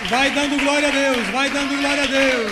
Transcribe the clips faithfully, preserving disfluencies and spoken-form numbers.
Vai dando glória a Deus, vai dando glória a Deus.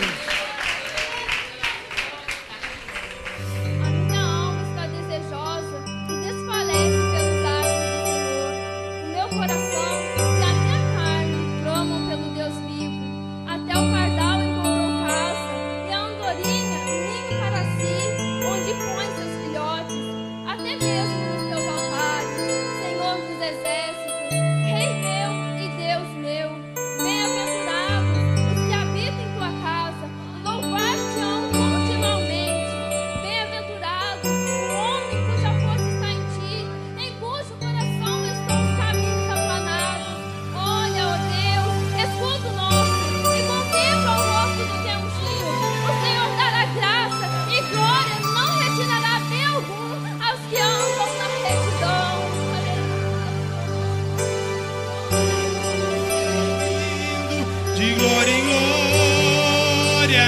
A minha alma está desejosa e desfalece pelos atos do Senhor. O meu coração e a minha carne clamam pelo Deus vivo. Até o pardal encontrou casa e a andorinha ninho para si, onde põe seus filhotes, até mesmo nos teus altares, Senhor dos exércitos, Rei meu e Deus meu. Bem-aventurados os que habitam em tua casa, louvar-te-ão continuamente. Bem-aventurado o homem cuja força está em ti, em cujo coração estão os caminhos aplanados. Olha, ó Deus, escuta o nosso e contempla o rosto do teu ungido. O Senhor dará graça e glória, não retirará bem algum aos que andam na retidão. De glória em glória,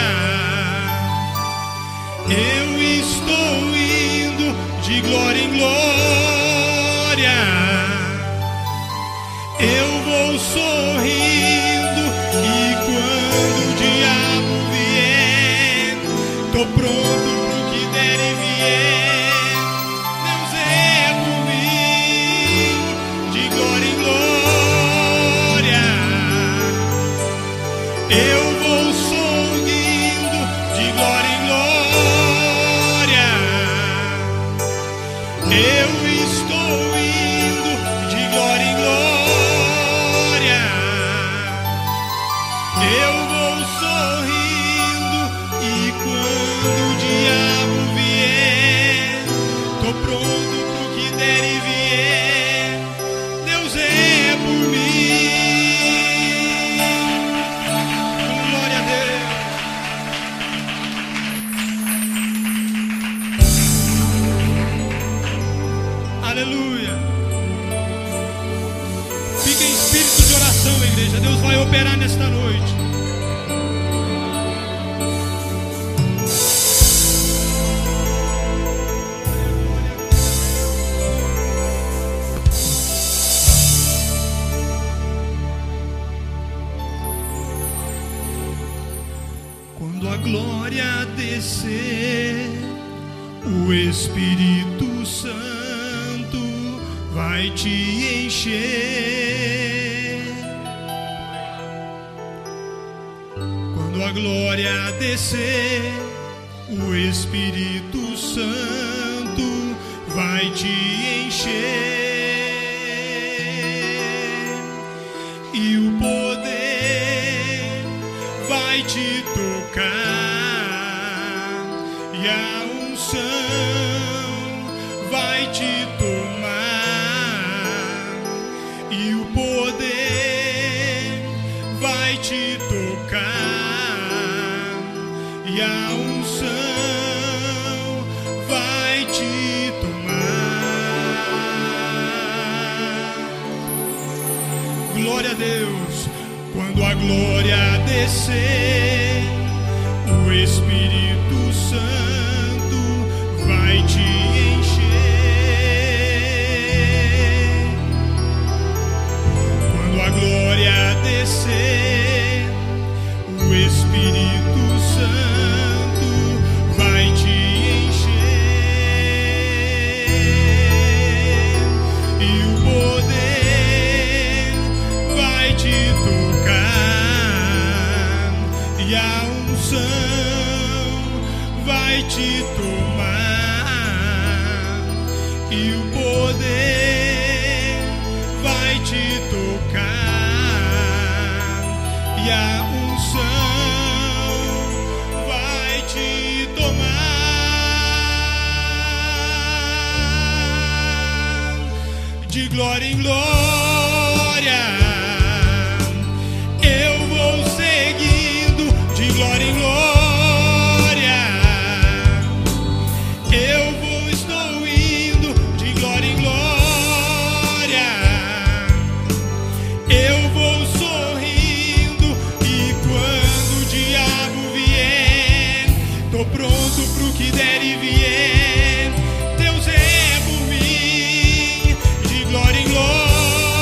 eu estou indo de glória em glória. Eu vou sorrindo e quando o diabo vier, tô pronto pro que der e vier. Deus é por mim, de glória em glória. Eu vou sorrindo de glória em glória. Eu estou indo de glória em glória. Eu vou sorrindo e quando o diabo vier, tô pronto pro que der e vier. Deus é por mim. Glória a Deus. Aleluia. Fica em espírito de oração, igreja. Deus vai operar nesta noite. Quando a glória descer, o Espírito Santo vai te encher. Quando a glória descer, o Espírito Santo vai te encher. E o poder vai te tocar, e a unção vai te tomar, e o poder vai te tocar, e a unção vai te tomar. Glória a Deus. Quando a glória descer, o Espírito Santo vai te encher. Quando a glória descer, o Espírito Santo vai te encher. E o poder vai te tocar, e a unção vai te tomar, e o poder vai te tocar, e a unção vai te tomar. De glória em glória, eu vou seguindo de glória em glória. Eu vou, estou indo de glória em glória. Eu vou sorrindo e quando o diabo vier, tô pronto pro que der e vier. Deus é por mim, de glória em glória.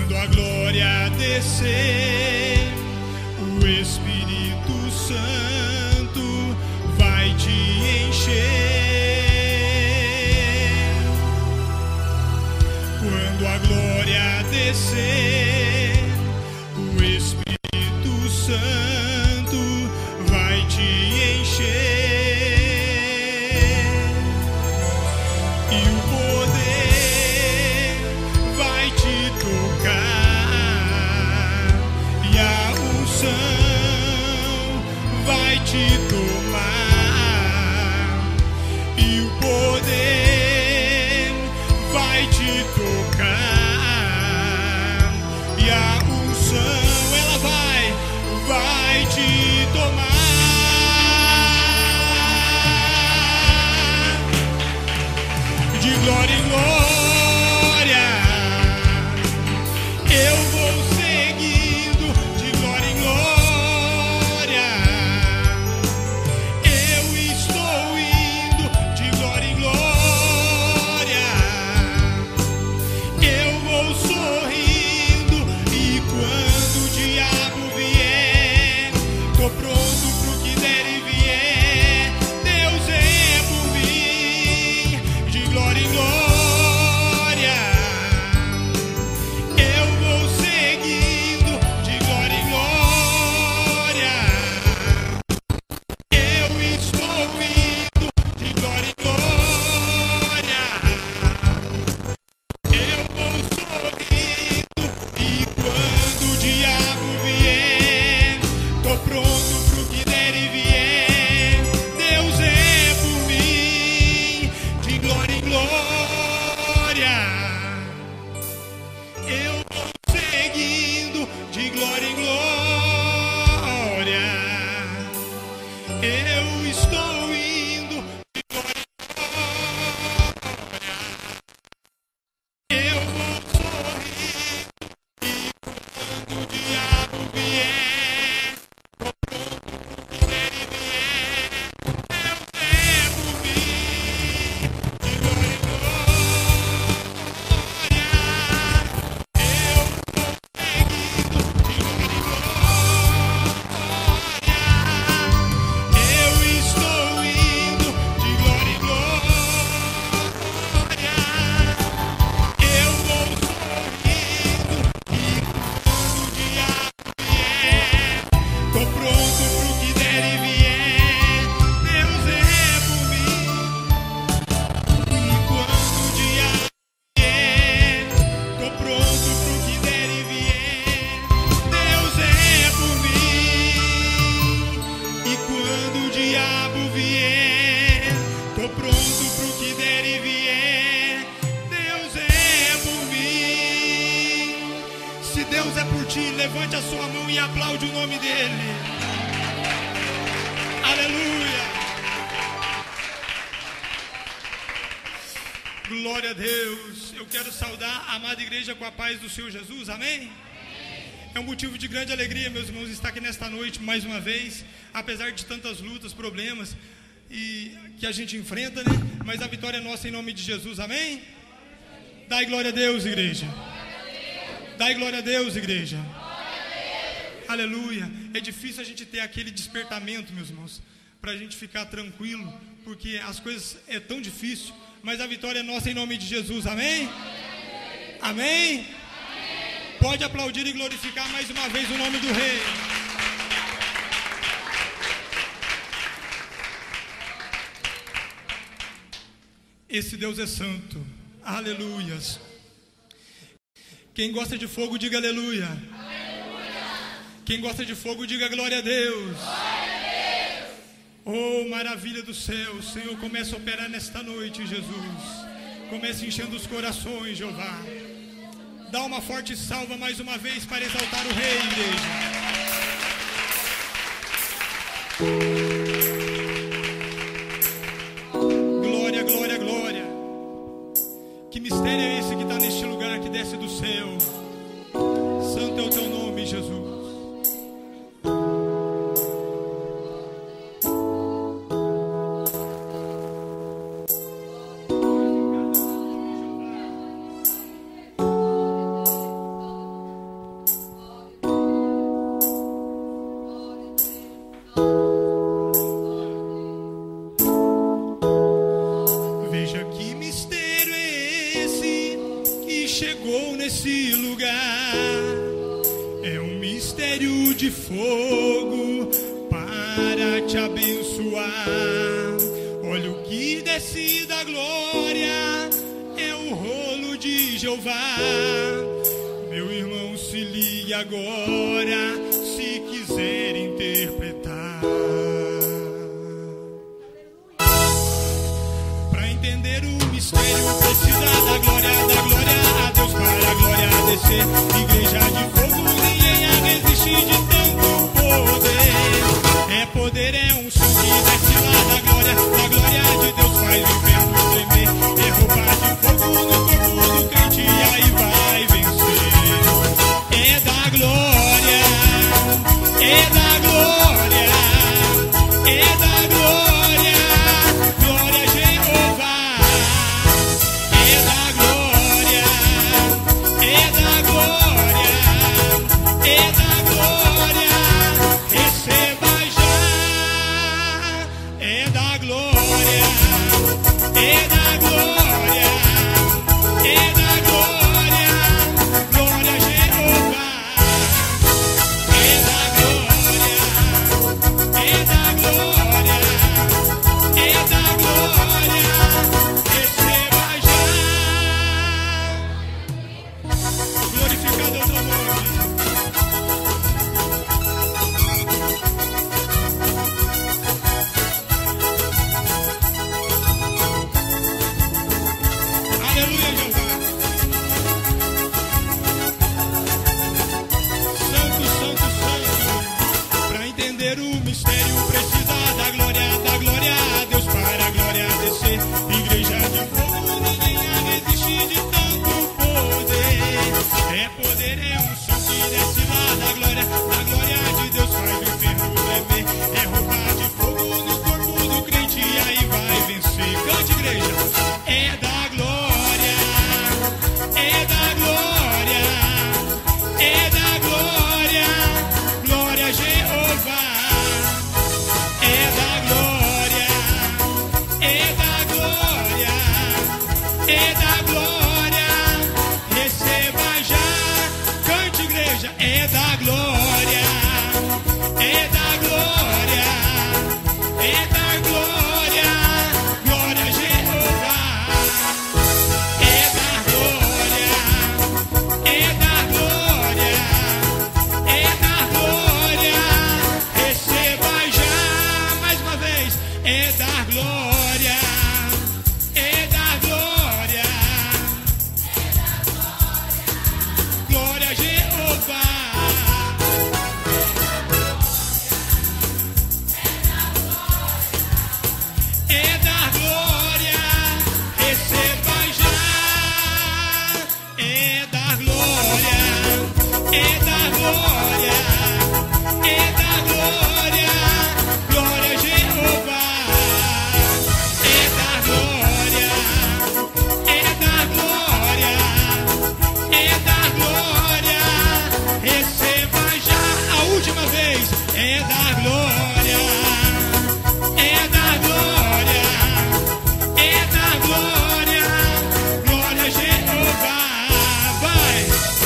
Quando a glória descer, o Espírito Santo vai te encher. Quando a glória descer, o Espírito Santo vai te encher. E o poder vai te tocar, e a unção vai te tomar, e o poder vai te tocar, e a unção ela vai, vai te tomar. De glória em glória eu vou seguindo, de glória em glória eu estou indo, de glória em glória eu vou sorrindo. E quando o diabo vier, tô pronto pro que der e vier. Deus é por mim, de glória em glória eu vou seguindo, de glória em glória eu estou indo, de glória em glória eu vou sorrindo. E quando o diabo vier, tô pronto pro que der e vier. Deus é por mim, de glória em glória eu vou seguindo, de glória em glória eu estou indo, de glória em glória eu vou sorrir. E quando o diabo vier, tô pronto pro que der e vier. Deus é por mim, de glória em glória eu vou seguindo, de glória em glória eu estou indo, de glória em glória eu vou sorrindo. E quando o diabo vier, tô pronto pro que der e vier. Deus é por mim. E quando o diabo vier, tô pronto pro que der e vier. Deus é por mim. E quando o diabo vier, tô pronto pro que der e vier. Deus é por mim. Se Deus é por ti, levante a sua mão e aplaude o nome dele. Aleluia. Glória a Deus. Eu quero saudar a amada igreja com a paz do Senhor Jesus. Amém? É um motivo de grande alegria, meus irmãos, estar aqui nesta noite mais uma vez, apesar de tantas lutas, problemas e que a gente enfrenta, né? Mas a vitória é nossa em nome de Jesus. Amém? Dai glória a Deus, igreja. Dai glória a Deus, igreja. Aleluia. É difícil a gente ter aquele despertamento, meus irmãos, para a gente ficar tranquilo, porque as coisas é tão difícil, mas a vitória é nossa em nome de Jesus. Amém? Amém? Pode aplaudir e glorificar mais uma vez o nome do Rei. Esse Deus é santo. Aleluias. Quem gosta de fogo, diga aleluia. Quem gosta de fogo, diga glória a Deus. Oh, maravilha do céu. O Senhor começa a operar nesta noite, Jesus. Começa enchendo os corações, Jeová. Dá uma forte salva mais uma vez para exaltar o Rei, igreja. Glória, glória, glória. Que mistério é esse que está neste lugar, que desce do céu? Santo é o teu nome, Jesus. nesse lugar. É um mistério de fogo para te abençoar. Olha o que desce da glória, é o rolo de Jeová. Meu irmão, se ligue agora, se quiser interpretar. Para entender o mistério, precisa da glória, da glória a Deus, para a glória descer. Igreja de fogo, ninguém a resiste de tanto poder. É poder, é um som que desce lá da glória, da glória de Deus faz o inferno tremer. É roupa de fogo no corpo do crente, e aí vai vencer. É da glória, é da glória, é da glória, glória a Jeová. É da glória, é da glória, é da glória, receba já. É da glória, é da glória, é da glória, glória a Jeová. É da glória, é da glória, é da glória, receba já. Glorificado é o teu nome. Aleluia, Jeová. Santo, santo, santo. Para entender o mistério, precisa da glória, da glória a Deus, para a glória descer. Igreja de fogo, ninguém a resiste de tanto poder. É poder, é um som que desce lá da glória, da glória de Deus faz o inferno tremer. É roupa de fogo no corpo do crente, e aí vai vencer. Cante, igreja. É da glória, é da glória, é da glória, glória a Jeová. É da glória, é da glória, é da glória, receba já. Cante, igreja. É da glória, é da glória, é da glória, glória a Jeová. É da glória, é da glória, é da glória, receba já. Mais uma vez. É da glória, é da glória, glória a Jeová. É da glória, receba já. É da glória, é da glória, é da glória, glória a Jeová. É da glória, é da glória, é da glória, receba já. A última vez. É da glória, é da glória, é da glória, glória a Jeová. Vai.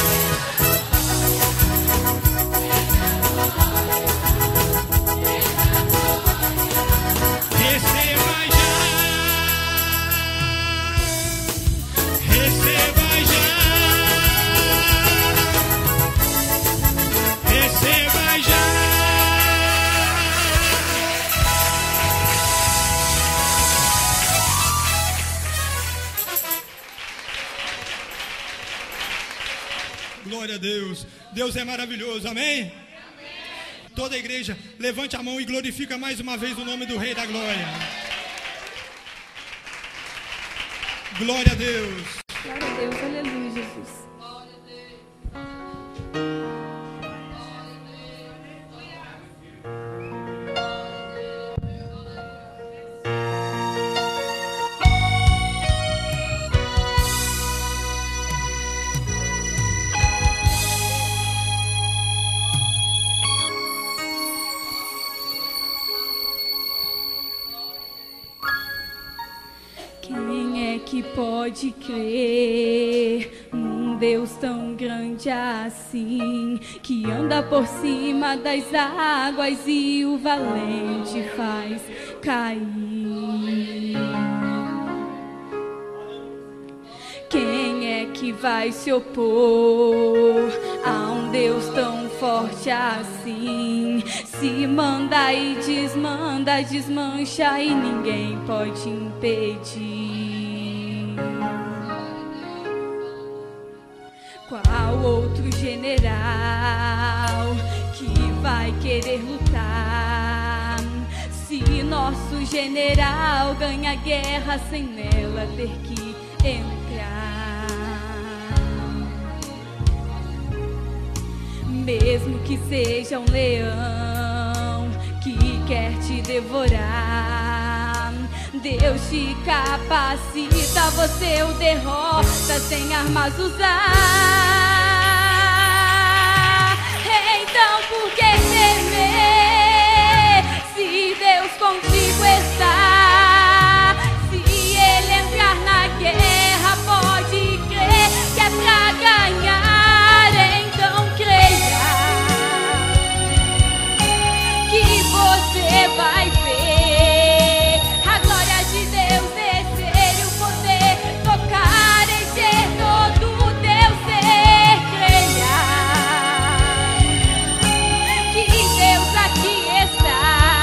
Receba já, receba já, receba já. Glória a Deus. Deus é maravilhoso. Amém? Toda a igreja, levante a mão e glorifica mais uma vez o nome do Rei da Glória. Glória a Deus. Glória a Deus, aleluia, Jesus. Quem é que pode crer num Deus tão grande assim, que anda por cima das águas e o valente faz cair. Quem é que vai se opor a um Deus tão forte assim? Se manda e desmanda, desmancha e ninguém pode impedir. Qual outro general que vai querer lutar? Se nosso general ganha guerra sem nela ter que entrar. Mesmo que seja um leão que quer te devorar, Deus te capacita, você o derrota sem armas usar. Então por que temer se Deus contigo está? Se Ele entrar na guerra, pode crer que é pra ganhar. Então creia que você vai ver a glória de Deus descer e o poder tocar, encher todo o teu ser. Creia que Deus aqui está.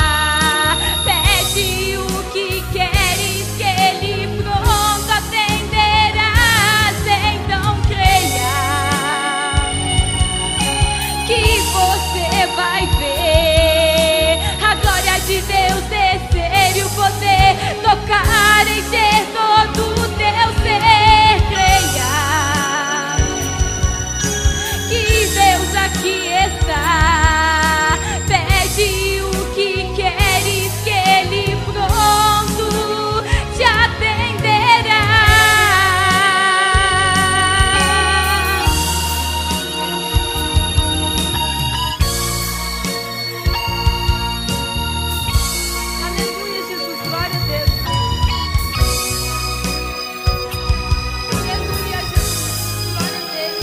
Pede o que queres que Ele pronto atenderás. Então creia que você vai ver a glória de Deus descer e o poder tocar, encher todo o teu ser. Creia que Deus aqui está. Pede o que queres que Ele pronto te atenderá. Aleluia, Jesus, glória a Deus. Aleluia, Jesus, glória a Deus.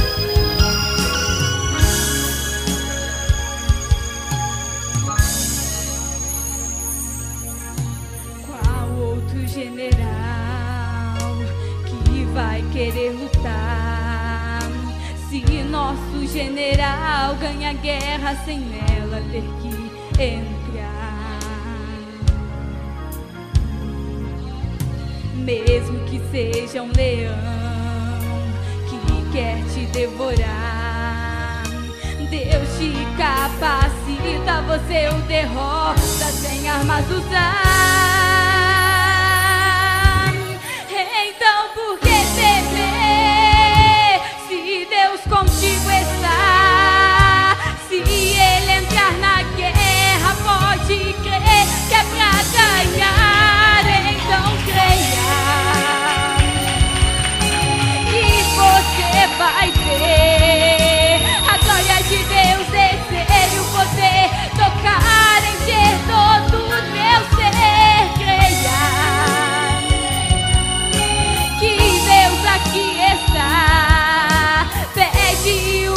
Qual outro general que vai querer lutar? Se nosso general ganha guerra sem nela ter que entrar. Mesmo que seja um leão que quer te devorar, Deus te capacita, você o derrota sem armas usar. Então por que temer se Deus contigo está? Se Ele entrar na guerra, pode crer que é pra ganhar. Então creia que você vai ver a glória de Deus descer e o poder tocar, encher todo o teu ser. Creia que Deus aqui está. Pede o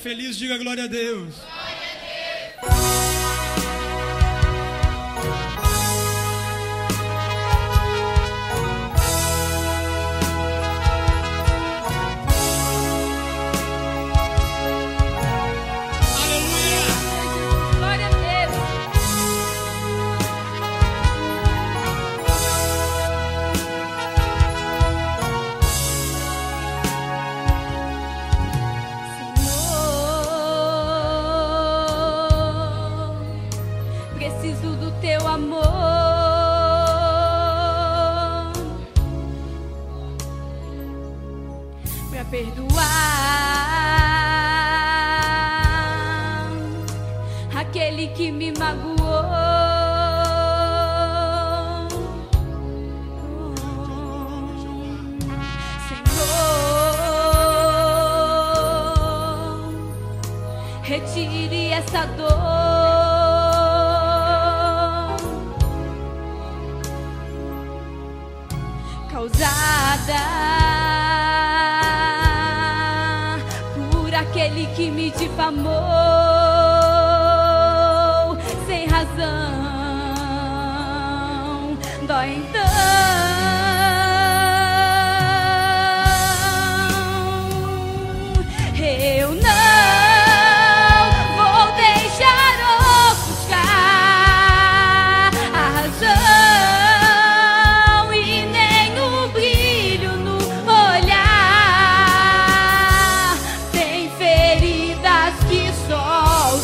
feliz, diga glória a Deus. Glória a Deus. Senhor, preciso do teu amor para perdoar aquele que me magoou. Senhor, retire essa dor. Causada por aquele que me difamou sem razão. Dói então. Eu não vou deixar ofuscar a razão e nem o brilho no olhar. Tem feridas que só o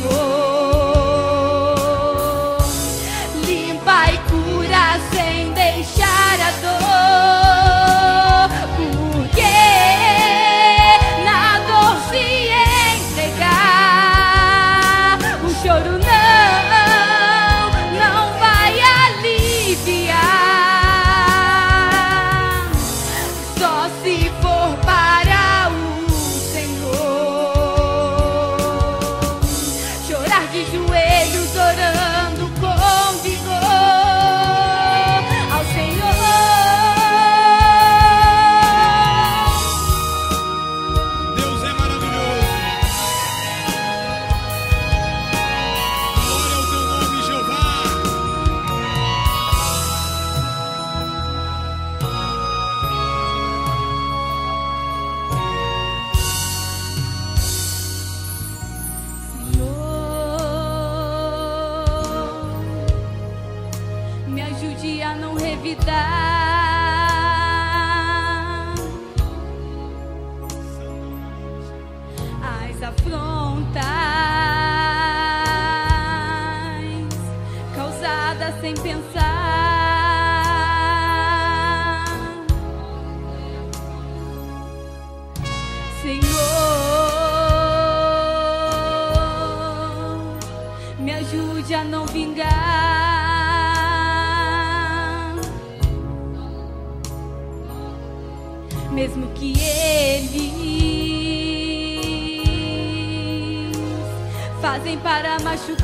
Senhor limpa e cura sem deixar a dor. Porque na dor se entregar, o choro não, não vai aliviar. Só se for para o Senhor. Chorar de joelhos, orando com vigor ao Senhor. Deus é maravilhoso. Glória ao teu nome, Jeová. Senhor, me ajude a não revidar as afrontas causadas sem pensar. Senhor, me ajude a não vingar, mesmo que eles fazem para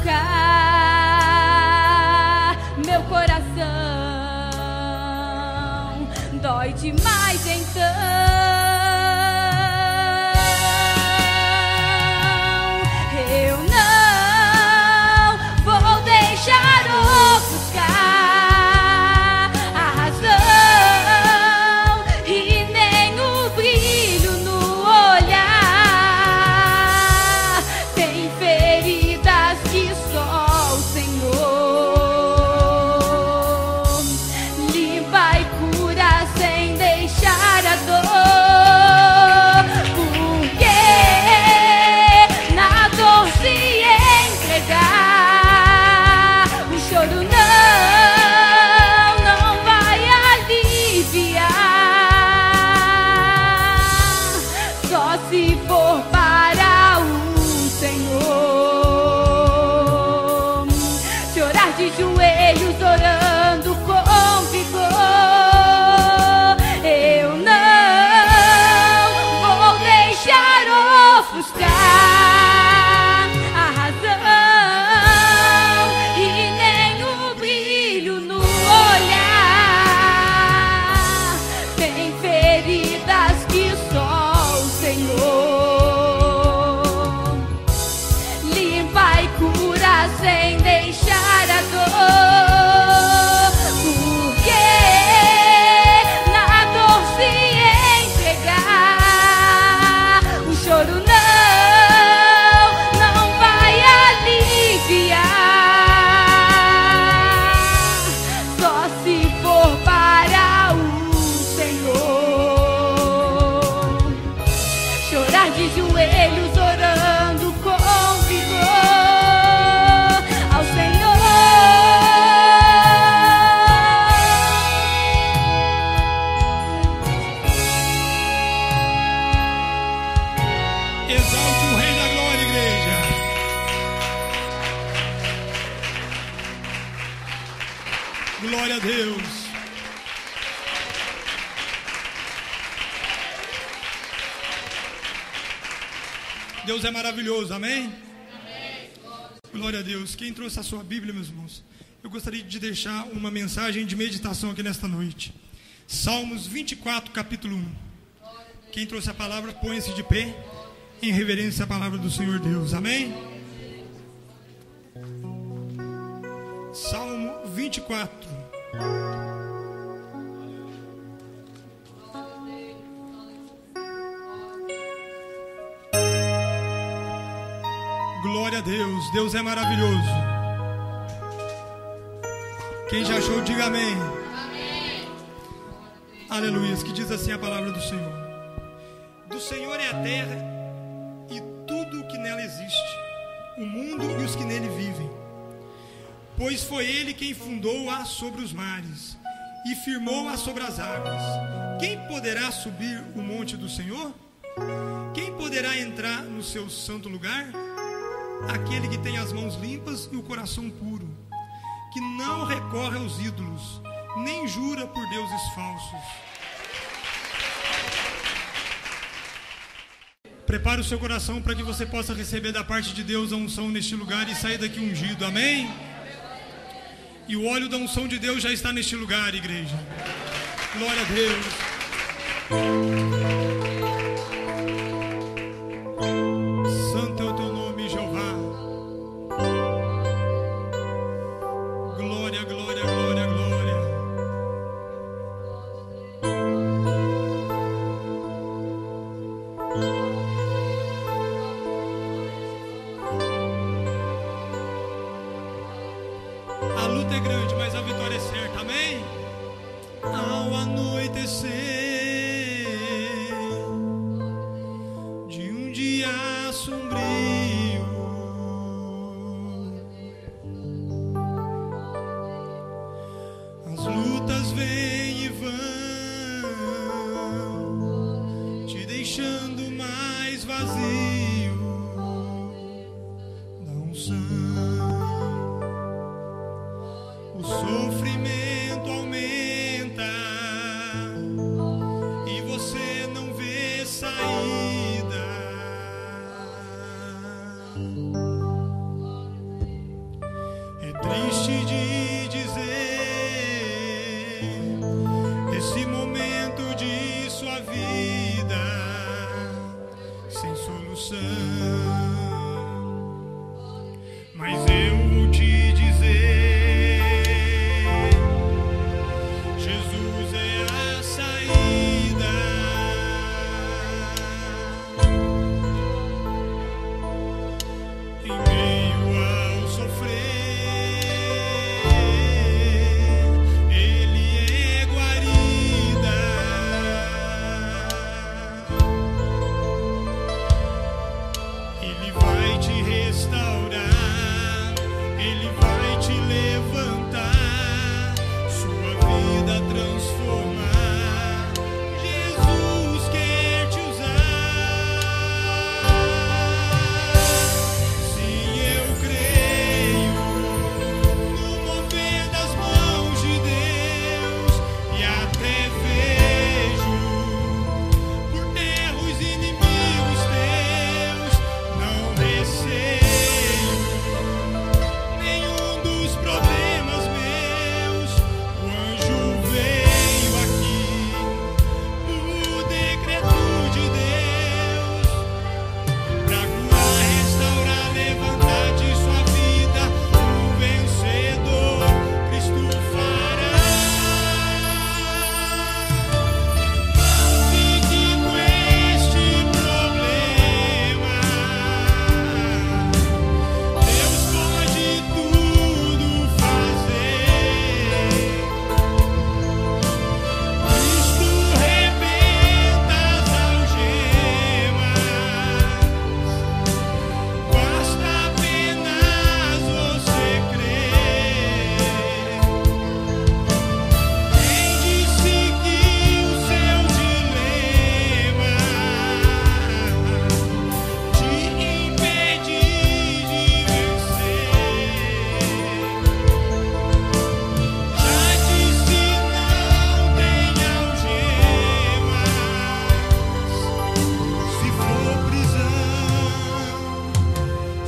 machucar meu coração. Dói demais então. Eu não vou deixar ofuscar a razão e nem o brilho no olhar. Tem feridas que só o Senhor limpa e cura sem deixar a dor. Porque na dor se entregar, o choro não, não vai aliviar. Só se for para o Senhor. Chorar de joelhos, orando com vigor. Eu não vou deixar ofuscar a razão e nem o brilho no olhar. Tem feridas que só o Senhor Glória a Deus. Deus é maravilhoso, amém? Amém? Glória a Deus. Quem trouxe a sua Bíblia, meus irmãos? Eu gostaria de deixar uma mensagem de meditação aqui nesta noite. Salmos vinte e quatro, capítulo um. Quem trouxe a palavra, põe-se de pé em reverência à palavra do Senhor Deus, amém? Salmo vinte e quatro. Glória a Deus, Deus é maravilhoso. Quem já achou, diga amém. Amém. Aleluia, que diz assim a palavra do Senhor. Do Senhor é a terra e tudo o que nela existe, o mundo e os que nele vivem. Pois foi Ele quem fundou-a sobre os mares e firmou-a sobre as águas. Quem poderá subir o monte do Senhor? Quem poderá entrar no seu santo lugar? Aquele que tem as mãos limpas e o coração puro, que não recorre aos ídolos, nem jura por deuses falsos. Prepare o seu coração para que você possa receber da parte de Deus a unção neste lugar e sair daqui ungido, amém? E o óleo da unção de Deus já está neste lugar, igreja. Glória a Deus. Santo é o teu nome, Jeová. Glória, glória, glória, glória. A luta é grande, mas a vitória é certa, amém? Ao anoitecer de um dia sombrio, as lutas vêm e vão, te deixando mais vazio da unção. O sofrimento aumenta e você não vê saída. É triste de dizer, esse momento de sua vida sem solução. Mas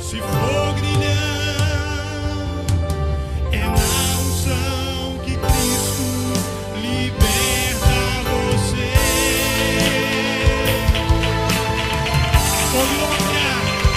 Se for grilhão, é na unção que Cristo liberta você. Oh, glória!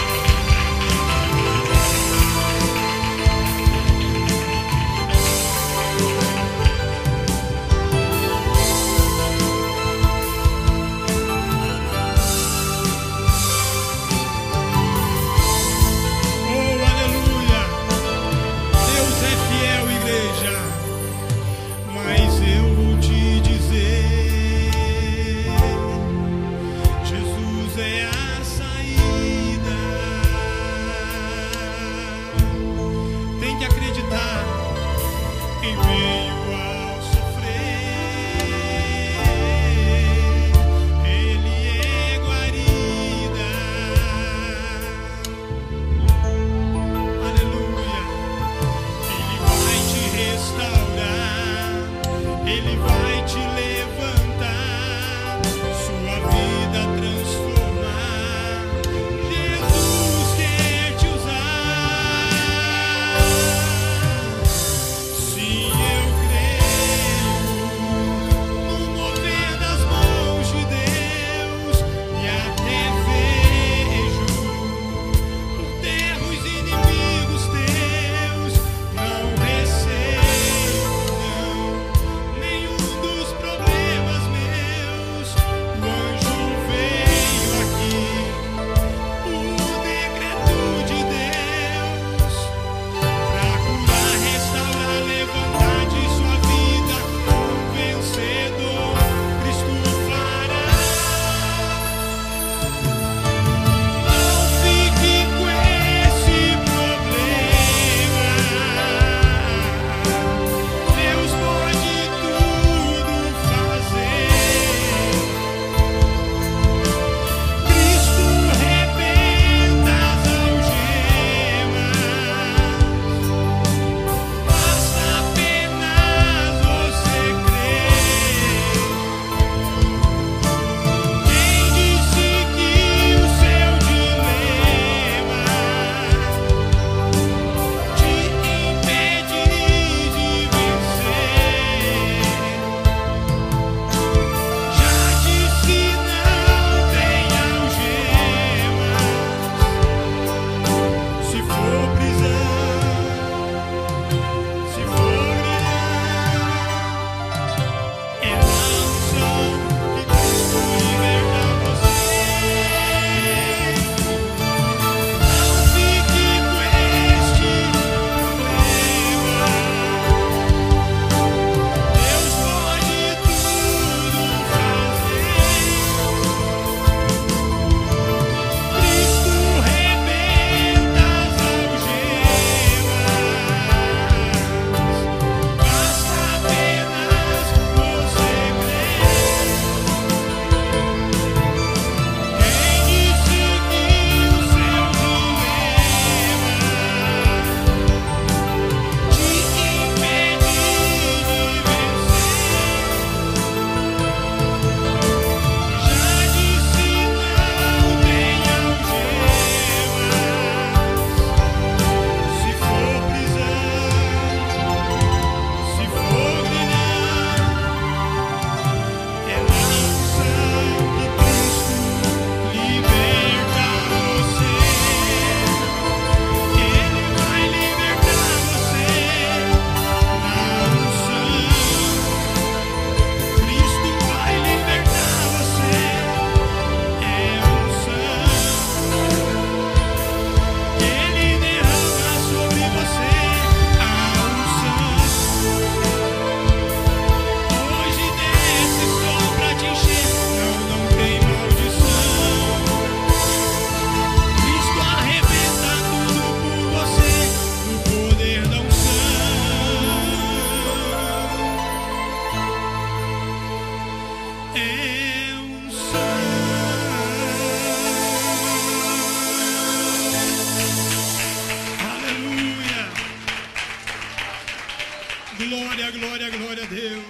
Glória, glória, glória a Deus.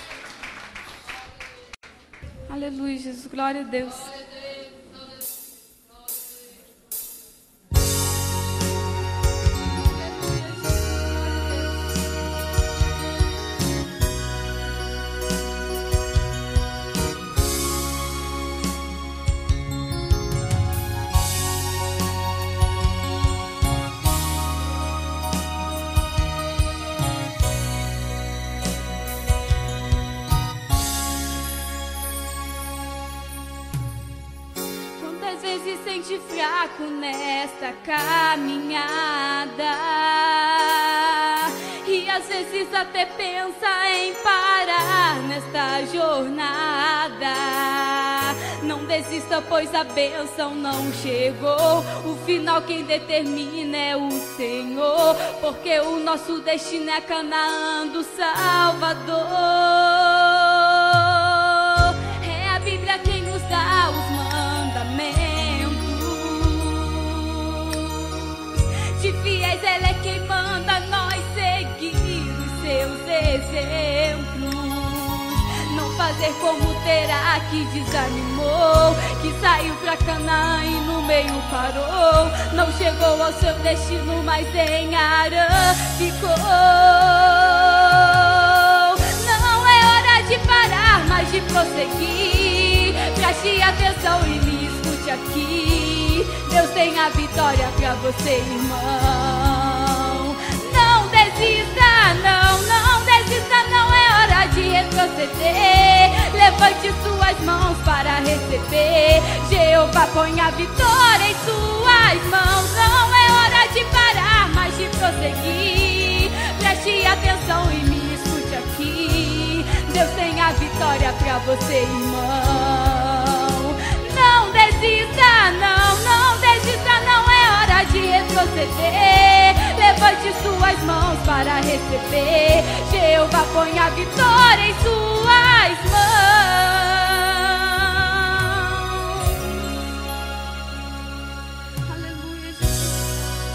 Aleluia, Jesus. Glória a Deus. sente fraco nesta caminhada e às vezes até pensa em parar nesta jornada. Não desista, pois a bênção não chegou. O final quem determina é o Senhor, porque o nosso destino é Canaã do Salvador. É a Bíblia quem nos dá os mandamentos. De fiéis ela é quem manda nós seguir os seus exemplos. Não fazer como Terá, que desanimou, que saiu pra Canaã e no meio parou. Não chegou ao seu destino, mas em Harã ficou. Não é hora de parar, mas de prosseguir. Preste atenção e me escute aqui. Deus tem a vitória pra você, irmão. Não desista, não, não desista, não é hora de retroceder. Levante suas mãos para receber. Jeová põe a vitória em suas mãos. Não é hora de parar, mas de prosseguir. Preste atenção e me escute aqui. Deus tem a vitória pra você, irmão. Não desista, não, não desista, não é hora de retroceder. Levante suas mãos para receber. Jeová põe a vitória em suas mãos. Aleluia, Jesus.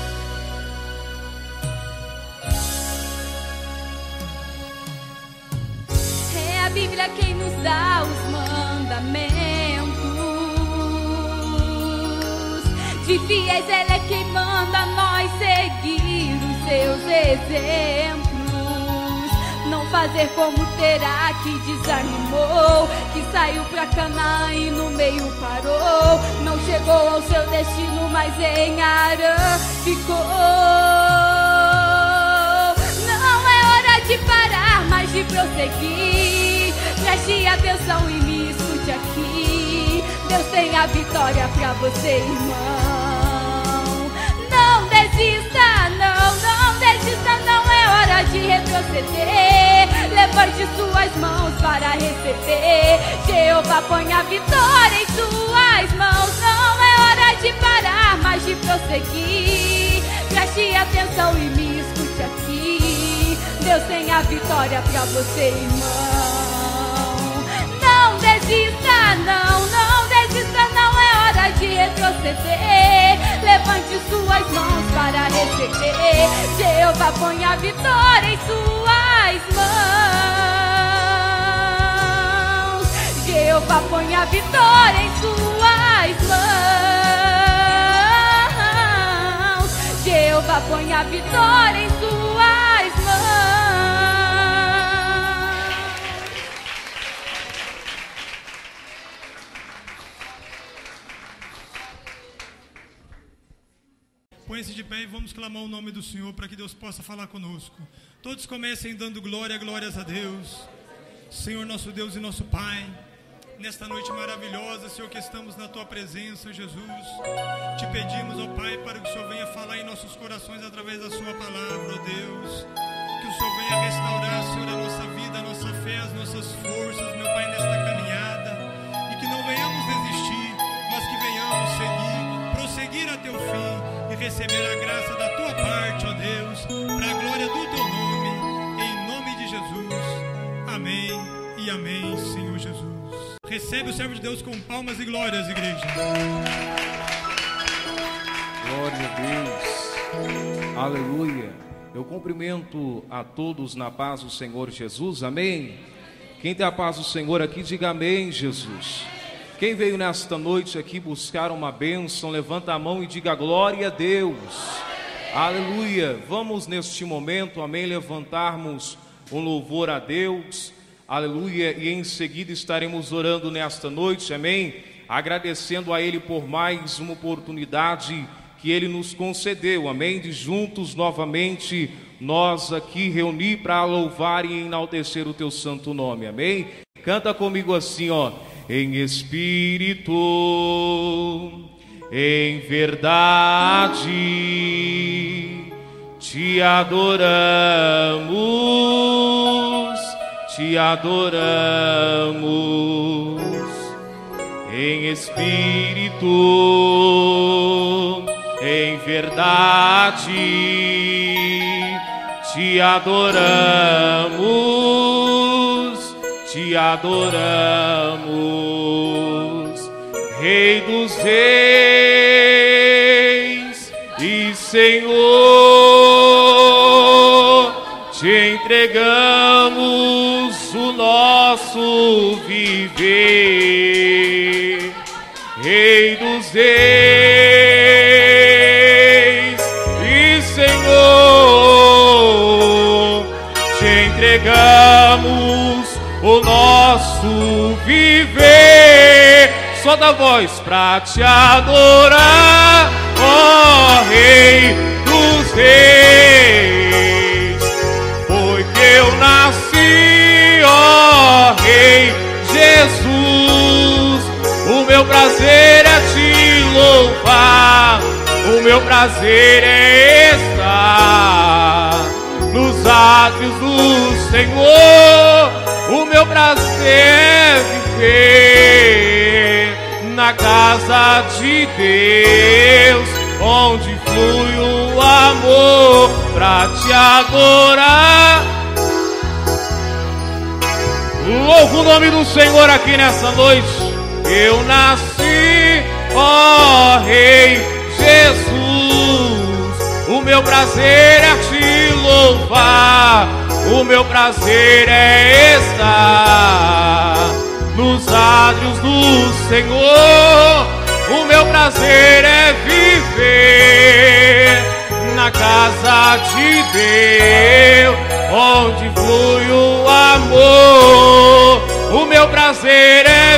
É a Bíblia quem nos dá os mandamentos. De fiéis ela é quem manda nós seguir os seus exemplos. Não fazer como Terá, que desanimou, que saiu pra Canaã e no meio parou. Não chegou ao seu destino, mas em Harã ficou. Não é hora de parar, mas de prosseguir. Preste atenção e me escute aqui. Deus tem a vitória pra você, irmão. Não desista, não, não desista, não é hora de retroceder. Levante suas mãos para receber. Jeová põe a vitória em suas mãos. Não é hora de parar, mas de prosseguir. Preste atenção e me escute aqui. Deus tem a vitória pra você, irmão. Não desista, não, não desista, não é hora de retroceder. Levante suas mãos para receber. Jeová põe a vitória em suas mãos. Jeová põe a vitória em suas mãos. Jeová põe a vitória em suas mãos. Põe-se de pé e vamos clamar o nome do Senhor para que Deus possa falar conosco. Todos comecem dando glória, glórias a Deus. Senhor, nosso Deus e nosso Pai, nesta noite maravilhosa, Senhor, que estamos na Tua presença, Jesus, te pedimos, ó Pai, para que o Senhor venha falar em nossos corações através da Sua palavra, ó Deus. Que o Senhor venha restaurar, Senhor, a nossa vida, a nossa fé, as nossas forças, meu Pai, nesta caminhada. E que não venhamos desistir, mas que venhamos seguir, prosseguir até o fim e receber a graça da Tua parte, ó Deus, para a glória do Teu nome, em nome de Jesus. Amém e amém, Senhor Jesus. Recebe o servo de Deus com palmas e glórias, igreja. Glória a Deus. Aleluia. Eu cumprimento a todos na paz do Senhor Jesus. Amém. Quem tem a paz do Senhor aqui, diga amém, Jesus. Quem veio nesta noite aqui buscar uma bênção, levanta a mão e diga glória a Deus. Aleluia. Vamos neste momento, amém, levantarmos um louvor a Deus. Aleluia. E em seguida estaremos orando nesta noite, amém, agradecendo a Ele por mais uma oportunidade que Ele nos concedeu, amém, de juntos novamente nós aqui reunir para louvar e enaltecer o Teu santo nome, amém. Canta comigo assim, ó. Em espírito em verdade te adoramos, te adoramos em espírito, em verdade te adoramos, te adoramos, Rei dos reis e Senhor, te entregamos o nosso viver, Rei dos reis e Senhor, te entregamos o nosso viver. Só da voz pra te adorar, ó Rei dos reis. Foi que eu nasci, ó Rei Jesus. O meu prazer é te louvar, o meu prazer é estar nos átrios do Senhor. O meu prazer é viver na casa de Deus, onde flui o amor pra te adorar. Louvo o nome do Senhor aqui nessa noite. Eu nasci, ó Rei Jesus. O meu prazer é te louvar, o meu prazer é estar nos átrios do Senhor. O meu prazer é viver na casa de Deus, onde flui o amor. O meu prazer é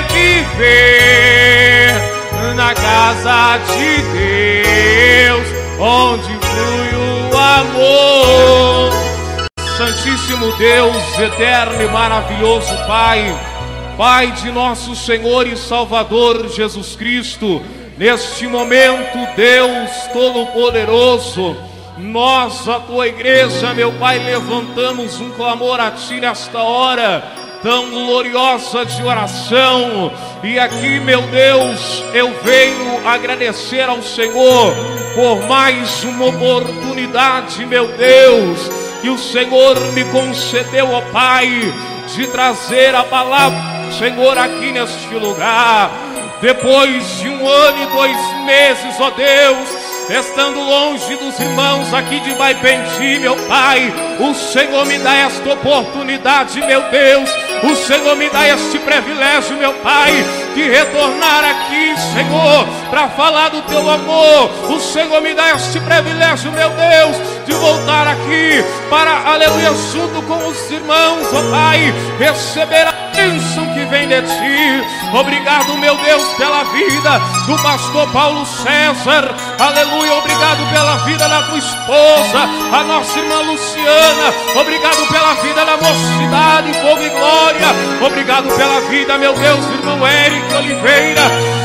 viver na casa de Deus, onde flui o amor. Santíssimo Deus, eterno e maravilhoso Pai, Pai de nosso Senhor e Salvador Jesus Cristo, neste momento, Deus Todo-Poderoso, nós, a tua igreja, meu Pai, levantamos um clamor a ti nesta hora tão gloriosa de oração. E aqui, meu Deus, eu venho agradecer ao Senhor por mais uma oportunidade, meu Deus, que o Senhor me concedeu, ó Pai, de trazer a palavra, Senhor, aqui neste lugar. Depois de um ano e dois meses, ó Deus, estando longe dos irmãos aqui de Baipendi, meu Pai, o Senhor me dá esta oportunidade, meu Deus. O Senhor me dá este privilégio, meu Pai, de retornar aqui, Senhor, para falar do teu amor. O Senhor me dá este privilégio, meu Deus, de voltar aqui para, aleluia, junto com os irmãos, ó Pai, receber a bênção que vem de ti. Obrigado, meu Deus, pela vida do pastor Paulo César, aleluia. Obrigado pela vida da tua esposa, a nossa irmã Luciana. Obrigado pela vida da mocidade, fogo e glória. Obrigado pela vida, meu Deus, do irmão Eric Oliveira.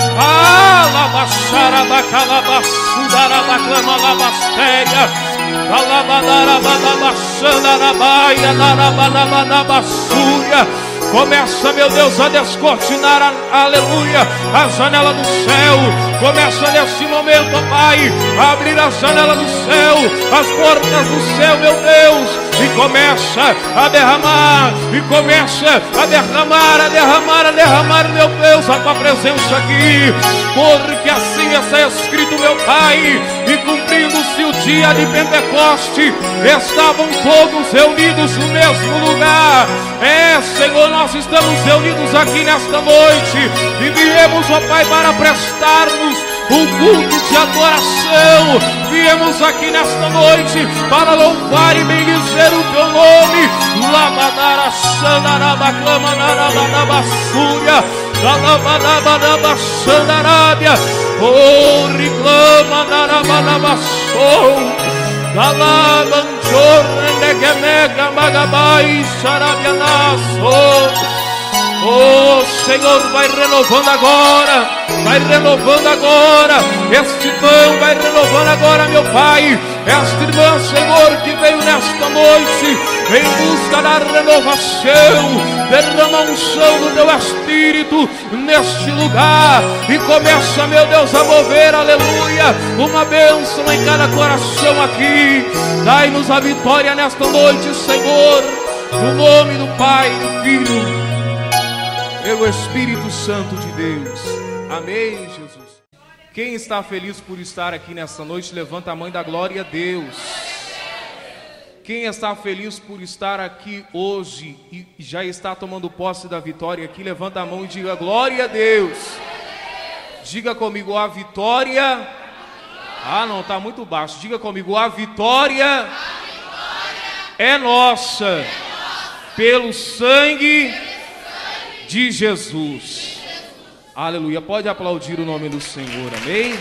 Começa, meu Deus, a descortinar, a, aleluia, a janela do céu. Começa neste momento, ó Pai, a abrir a janela do céu, as portas do céu, meu Deus, e começa a derramar, e começa a derramar, a derramar, a derramar, meu Deus, a tua presença aqui, porque assim está escrito, meu Pai, e cumprindo-se o dia de Pentecoste, estavam todos reunidos no mesmo lugar. É, Senhor, nós estamos reunidos aqui nesta noite e viemos, ó Pai, para prestarmos um culto de adoração. Viemos aqui nesta noite para louvar e bendizer o teu nome. Labadara Xandaraba Clamanaraba Súria, Labadaba Xandarábia, oh, reclama Narabadaba Sou. Oh Senhor vai renovando agora, vai renovando agora. Este irmão vai renovando agora, meu Pai. Esta irmã, Senhor, que veio nesta noite em busca da renovação, derrama a unção do teu Espírito neste lugar e começa, meu Deus, a mover, aleluia, uma bênção em cada coração aqui. Dai-nos a vitória nesta noite, Senhor, no nome do Pai, do Filho, pelo Espírito Santo de Deus. Amém, Jesus. Quem está feliz por estar aqui nesta noite, levanta a mão da glória a Deus. Quem está feliz por estar aqui hoje e já está tomando posse da vitória aqui, levanta a mão e diga glória a Deus. Diga comigo, a vitória. Ah, não, está muito baixo. Diga comigo, a vitória é nossa, pelo sangue de Jesus. Aleluia. Pode aplaudir o nome do Senhor. Amém.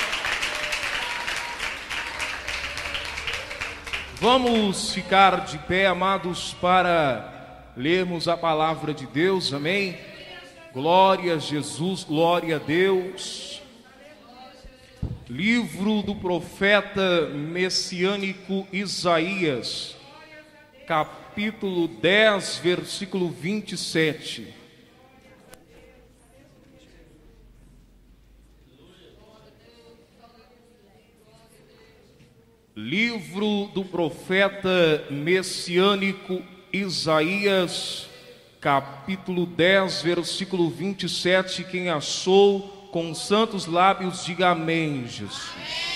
Vamos ficar de pé, amados, para lermos a palavra de Deus. Amém. Glória a Jesus, glória a Deus. Livro do profeta messiânico Isaías, capítulo dez, versículo vinte e sete. Livro do profeta messiânico Isaías, capítulo dez, versículo vinte e sete. Quem achou com santos lábios, diga amém, Jesus.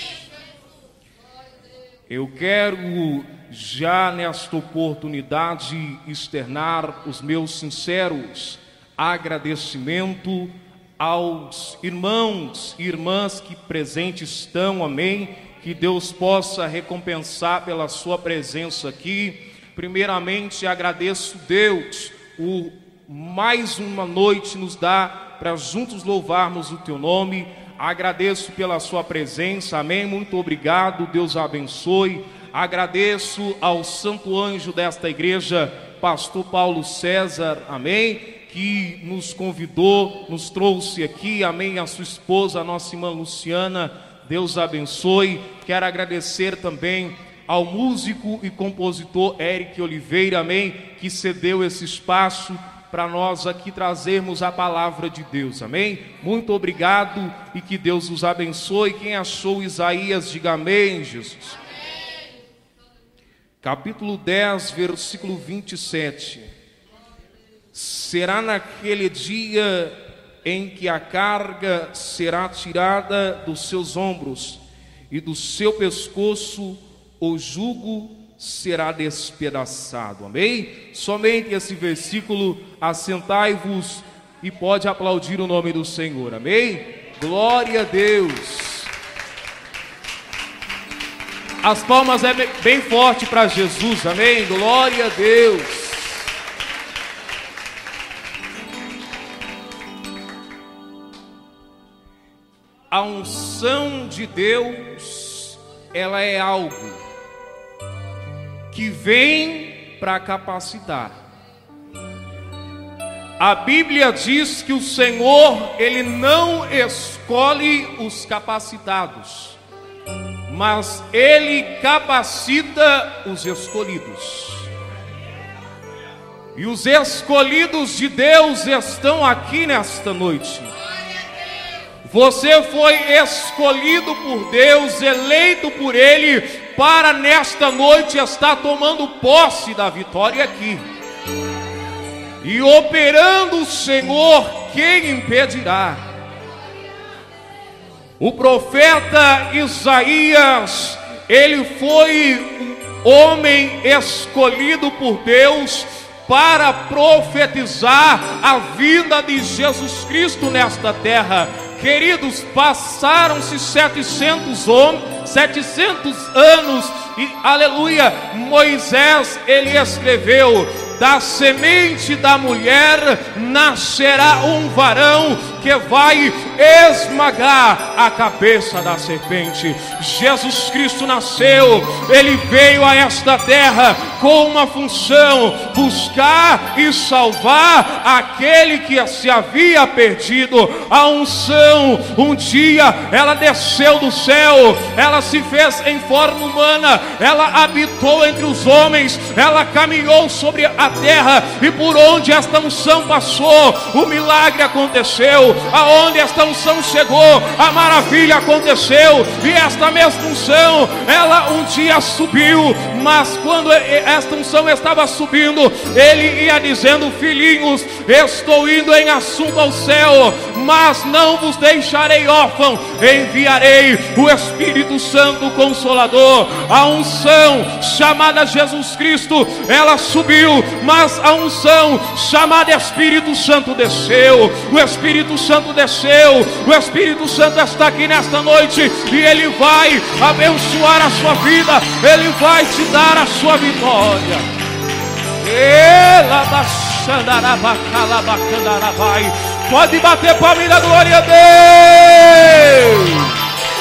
Eu quero já nesta oportunidade externar os meus sinceros agradecimentos aos irmãos e irmãs que presentes estão, amém. Que Deus possa recompensar pela sua presença aqui. Primeiramente agradeço Deus por mais uma noite nos dá para juntos louvarmos o teu nome. Agradeço pela sua presença, amém, muito obrigado, Deus abençoe. Agradeço ao santo anjo desta igreja, pastor Paulo César, amém, que nos convidou, nos trouxe aqui, amém, a sua esposa, a nossa irmã Luciana, Deus abençoe. Quero agradecer também ao músico e compositor Eric Oliveira, amém, que cedeu esse espaço para nós aqui trazermos a palavra de Deus, amém. Muito obrigado e que Deus os abençoe. Quem achou Isaías, diga amém, Jesus. Amém. Capítulo dez, versículo vinte e sete. Será naquele dia em que a carga será tirada dos seus ombros e do seu pescoço o jugo será despedaçado, amém? Somente esse versículo, assentai-vos e pode aplaudir o nome do Senhor, amém? Glória a Deus. As palmas é bem forte para Jesus, amém? Glória a Deus. A unção de Deus, ela é algo que vem para capacitar. A Bíblia diz que o Senhor, Ele não escolhe os capacitados, mas Ele capacita os escolhidos. E os escolhidos de Deus estão aqui nesta noite. Você foi escolhido por Deus, eleito por Ele, para nesta noite estar tomando posse da vitória aqui. E operando o Senhor, quem impedirá? O profeta Isaías, ele foi um homem escolhido por Deus para profetizar a vinda de Jesus Cristo nesta terra. Queridos, passaram-se setecentos anos e, aleluia, Moisés, ele escreveu: da semente da mulher nascerá um varão, que vai esmagar a cabeça da serpente. Jesus Cristo nasceu, ele veio a esta terra com uma função: buscar e salvar aquele que se havia perdido. A unção, um dia ela desceu do céu, ela se fez em forma humana, ela habitou entre os homens, ela caminhou sobre a terra, e por onde esta unção passou, o milagre aconteceu. Aonde esta unção chegou, a maravilha aconteceu. E esta mesma unção, ela um dia subiu, mas quando esta unção estava subindo, ele ia dizendo: filhinhos, estou indo em assunto ao céu, mas não vos deixarei órfão, enviarei o Espírito Santo Consolador. A unção chamada Jesus Cristo, ela subiu, mas a unção chamada Espírito Santo desceu. O Espírito Santo desceu, o Espírito Santo está aqui nesta noite, e ele vai abençoar a sua vida, ele vai te dar a sua vitória. Pode bater palminha da glória a Deus.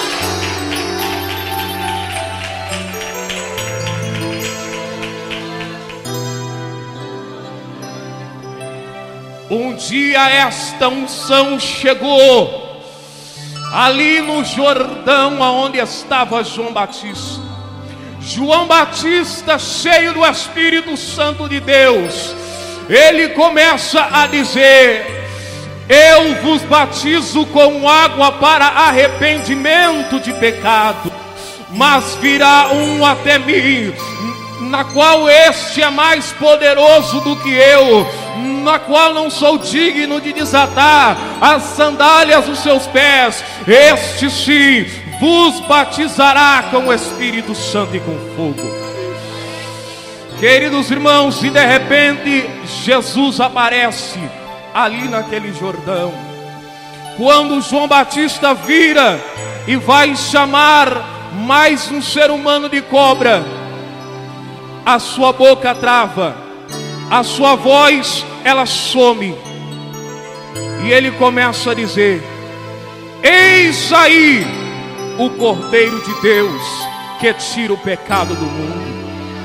Um dia esta unção chegou ali no Jordão, aonde estava João Batista. João Batista, cheio do Espírito Santo de Deus, ele começa a dizer: eu vos batizo com água para arrependimento de pecado, mas virá um até mim, na qual este é mais poderoso do que eu, na qual não sou digno de desatar as sandálias dos seus pés. Este sim vos batizará com o Espírito Santo e com fogo. Queridos irmãos, e de repente Jesus aparece ali naquele Jordão. Quando João Batista vira e vai chamar mais um ser humano de cobra, a sua boca trava, a sua voz ela some, e ele começa a dizer: eis aí o Cordeiro de Deus que tira o pecado do mundo.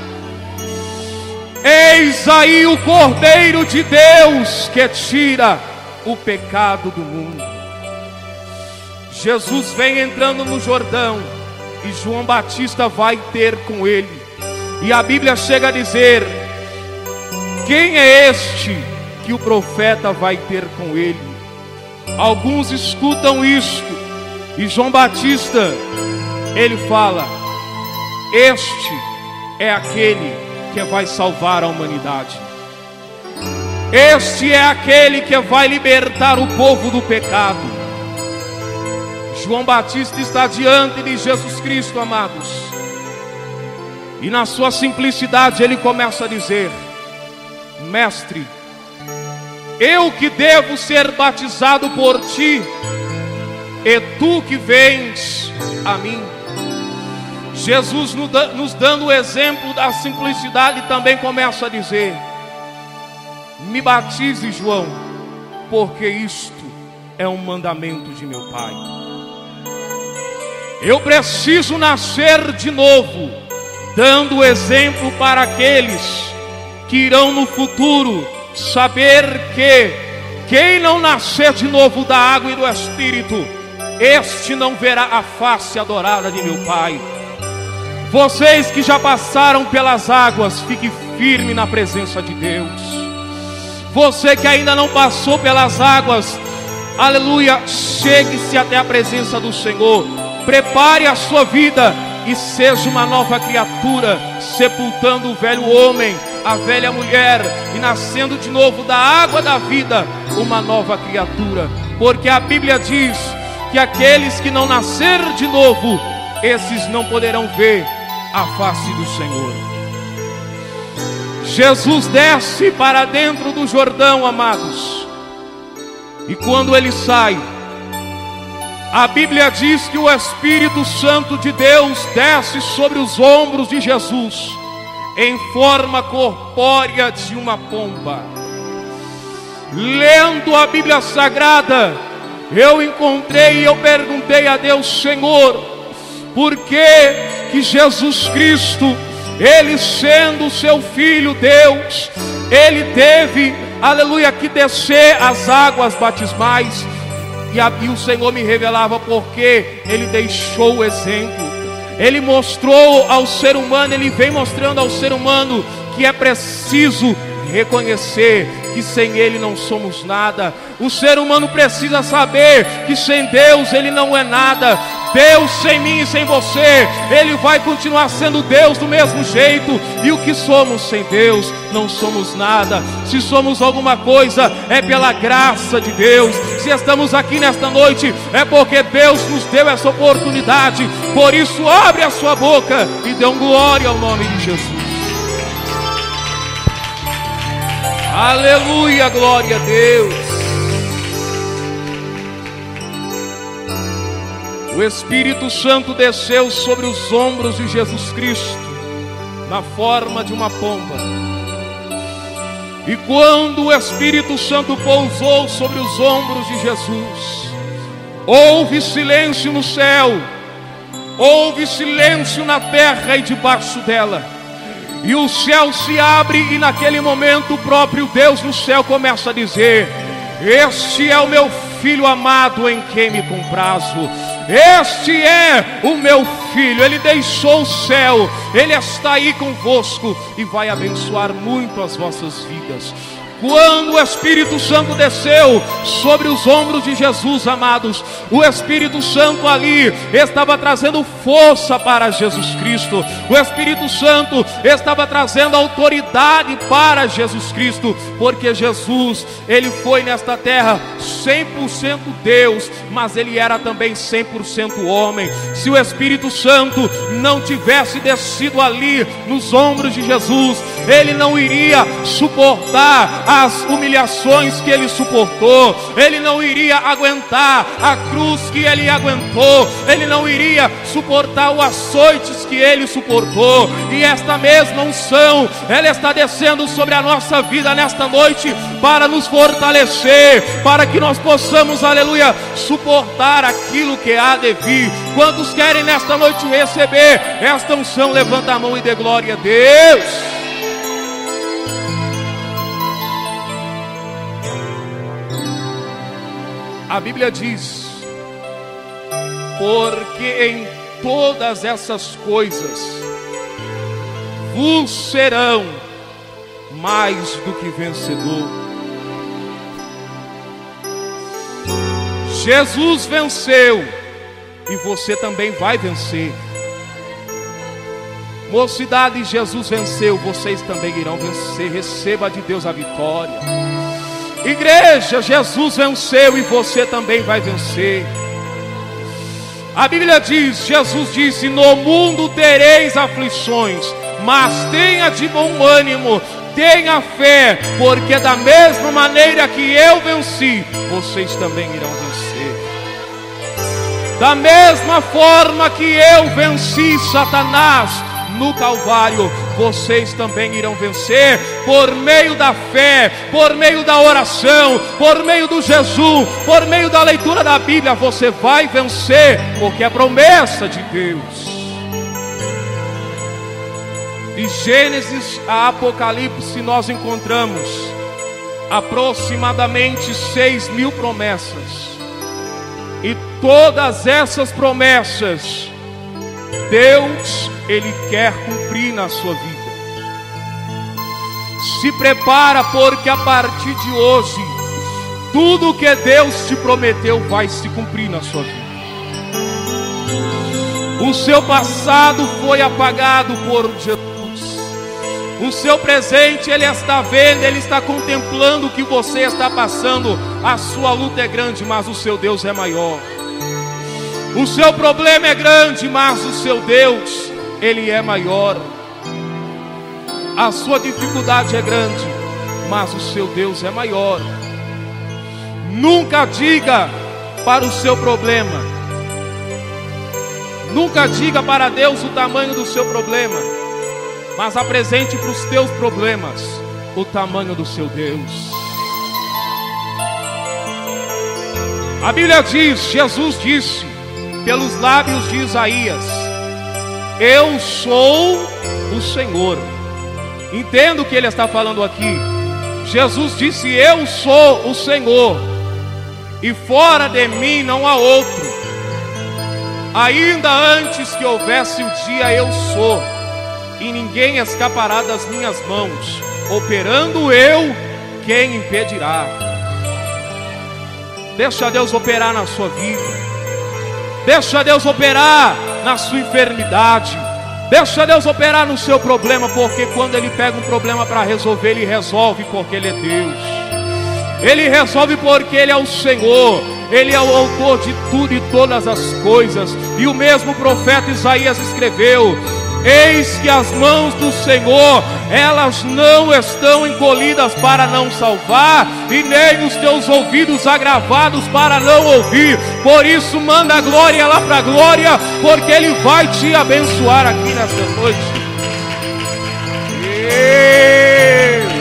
Eis aí o Cordeiro de Deus que tira o pecado do mundo. Jesus vem entrando no Jordão, e João Batista vai ter com ele. E a Bíblia chega a dizer: quem é este que o profeta vai ter com ele? Alguns escutam isto, e João Batista, ele fala: este é aquele que vai salvar a humanidade. Este é aquele que vai libertar o povo do pecado. João Batista está diante de Jesus Cristo, amados, e na sua simplicidade ele começa a dizer: mestre, eu que devo ser batizado por ti, e tu que vens a mim. Jesus nos dando o exemplo da simplicidade também começa a dizer: me batize, João, porque isto é um mandamento de meu Pai. Eu preciso nascer de novo, dando o exemplo para aqueles que irão no futuro saber que quem não nascer de novo da água e do Espírito, este não verá a face adorada de meu Pai. Vocês que já passaram pelas águas, fique firme na presença de Deus. Você que ainda não passou pelas águas, aleluia, chegue-se até a presença do Senhor. Prepare a sua vida e seja uma nova criatura, sepultando o velho homem, a velha mulher, e nascendo de novo da água da vida, uma nova criatura. Porque a Bíblia diz que aqueles que não nascer de novo, esses não poderão ver a face do Senhor. Jesus desce para dentro do Jordão, amados, e quando ele sai, a Bíblia diz que o Espírito Santo de Deus desce sobre os ombros de Jesus, em forma corpórea de uma pomba. Lendo a Bíblia Sagrada, eu encontrei e eu perguntei a Deus: Senhor, por que que Jesus Cristo, Ele sendo seu Filho Deus, Ele teve, aleluia, que descer as águas batismais? E, a, e o Senhor me revelava porque Ele deixou o exemplo. Ele mostrou ao ser humano, Ele vem mostrando ao ser humano que é preciso reconhecer que sem Ele não somos nada. O ser humano precisa saber que sem Deus ele não é nada. Deus sem mim e sem você, Ele vai continuar sendo Deus do mesmo jeito. E o que somos sem Deus? Não somos nada. Se somos alguma coisa, é pela graça de Deus. Se estamos aqui nesta noite, é porque Deus nos deu essa oportunidade. Por isso, abre a sua boca e dê um glória ao nome de Jesus. Aleluia, glória a Deus. O Espírito Santo desceu sobre os ombros de Jesus Cristo, na forma de uma pomba. E quando o Espírito Santo pousou sobre os ombros de Jesus, houve silêncio no céu, houve silêncio na terra e debaixo dela. E o céu se abre e naquele momento o próprio Deus no céu começa a dizer: este é o meu Filho amado em quem me comprazo. Este é o meu Filho. Ele deixou o céu, Ele está aí convosco e vai abençoar muito as vossas vidas. Quando o Espírito Santo desceu sobre os ombros de Jesus, amados, o Espírito Santo ali estava trazendo força para Jesus Cristo. O Espírito Santo estava trazendo autoridade para Jesus Cristo, porque Jesus, Ele foi nesta terra cem por cento Deus, mas Ele era também cem por cento homem. Se o Espírito Santo não tivesse descido ali nos ombros de Jesus, Ele não iria suportar as humilhações que Ele suportou. Ele não iria aguentar a cruz que Ele aguentou. Ele não iria suportar os açoites que Ele suportou. E esta mesma unção, ela está descendo sobre a nossa vida nesta noite para nos fortalecer, para que nós possamos, aleluia, suportar aquilo que há de vir. Quantos querem nesta noite receber esta unção? Levanta a mão e dê glória a Deus. A Bíblia diz: porque em todas essas coisas vos serão mais do que vencedor. Jesus venceu e você também vai vencer. Mocidade, Jesus venceu, vocês também irão vencer. Receba de Deus a vitória. Igreja, Jesus venceu e você também vai vencer. A Bíblia diz, Jesus disse: no mundo tereis aflições, mas tenha de bom ânimo, tenha fé, porque da mesma maneira que eu venci, vocês também irão vencer. Da mesma forma que eu venci Satanás no Calvário, vocês também irão vencer, por meio da fé, por meio da oração, por meio do jejum, por meio da leitura da Bíblia. Você vai vencer, porque é promessa de Deus. De Gênesis a Apocalipse nós encontramos aproximadamente seis mil promessas, e todas essas promessas Deus, Ele quer cumprir na sua vida. Se prepara, porque a partir de hoje tudo que Deus te prometeu vai se cumprir na sua vida. O seu passado foi apagado por Jesus. O seu presente Ele está vendo, Ele está contemplando o que você está passando. A sua luta é grande, mas o seu Deus é maior. O seu problema é grande, mas o seu Deus, Ele é maior. A sua dificuldade é grande, mas o seu Deus é maior. Nunca diga para o seu problema, nunca diga para Deus o tamanho do seu problema, mas apresente para os teus problemas o tamanho do seu Deus. A Bíblia diz, Jesus disse, pelos lábios de Isaías: eu sou o Senhor. Entendo o que ele está falando aqui. Jesus disse: eu sou o Senhor, e fora de mim não há outro. Ainda antes que houvesse o dia, eu sou, e ninguém escapará das minhas mãos. Operando eu, quem impedirá? Deixa Deus operar na sua vida. Deixa Deus operar na sua enfermidade. Deixa Deus operar no seu problema, porque quando Ele pega um problema para resolver, Ele resolve porque Ele é Deus. Ele resolve porque Ele é o Senhor. Ele é o autor de tudo e todas as coisas. E o mesmo profeta Isaías escreveu: eis que as mãos do Senhor, elas não estão encolhidas para não salvar, e nem os teus ouvidos agravados para não ouvir. Por isso manda a glória lá para a glória, porque Ele vai te abençoar aqui nessa noite. Deus.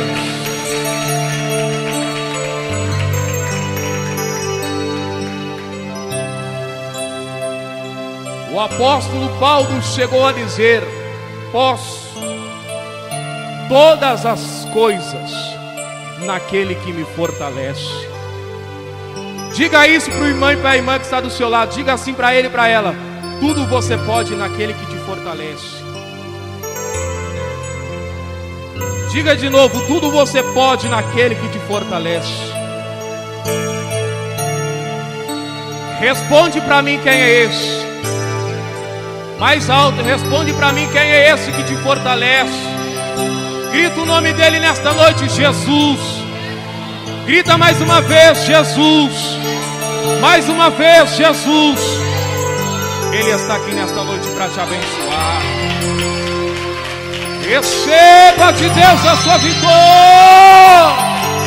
O apóstolo Paulo chegou a dizer: posso todas as coisas naquele que me fortalece. Diga isso para o irmão e para a irmã que está do seu lado. Diga assim para ele e para ela: tudo você pode naquele que te fortalece. Diga de novo: tudo você pode naquele que te fortalece. Responde para mim quem é esse. Mais alto, responde para mim quem é esse que te fortalece. Grita o nome dele nesta noite: Jesus. Grita mais uma vez: Jesus. Mais uma vez: Jesus. Ele está aqui nesta noite para te abençoar. Receba de Deus a sua vitória.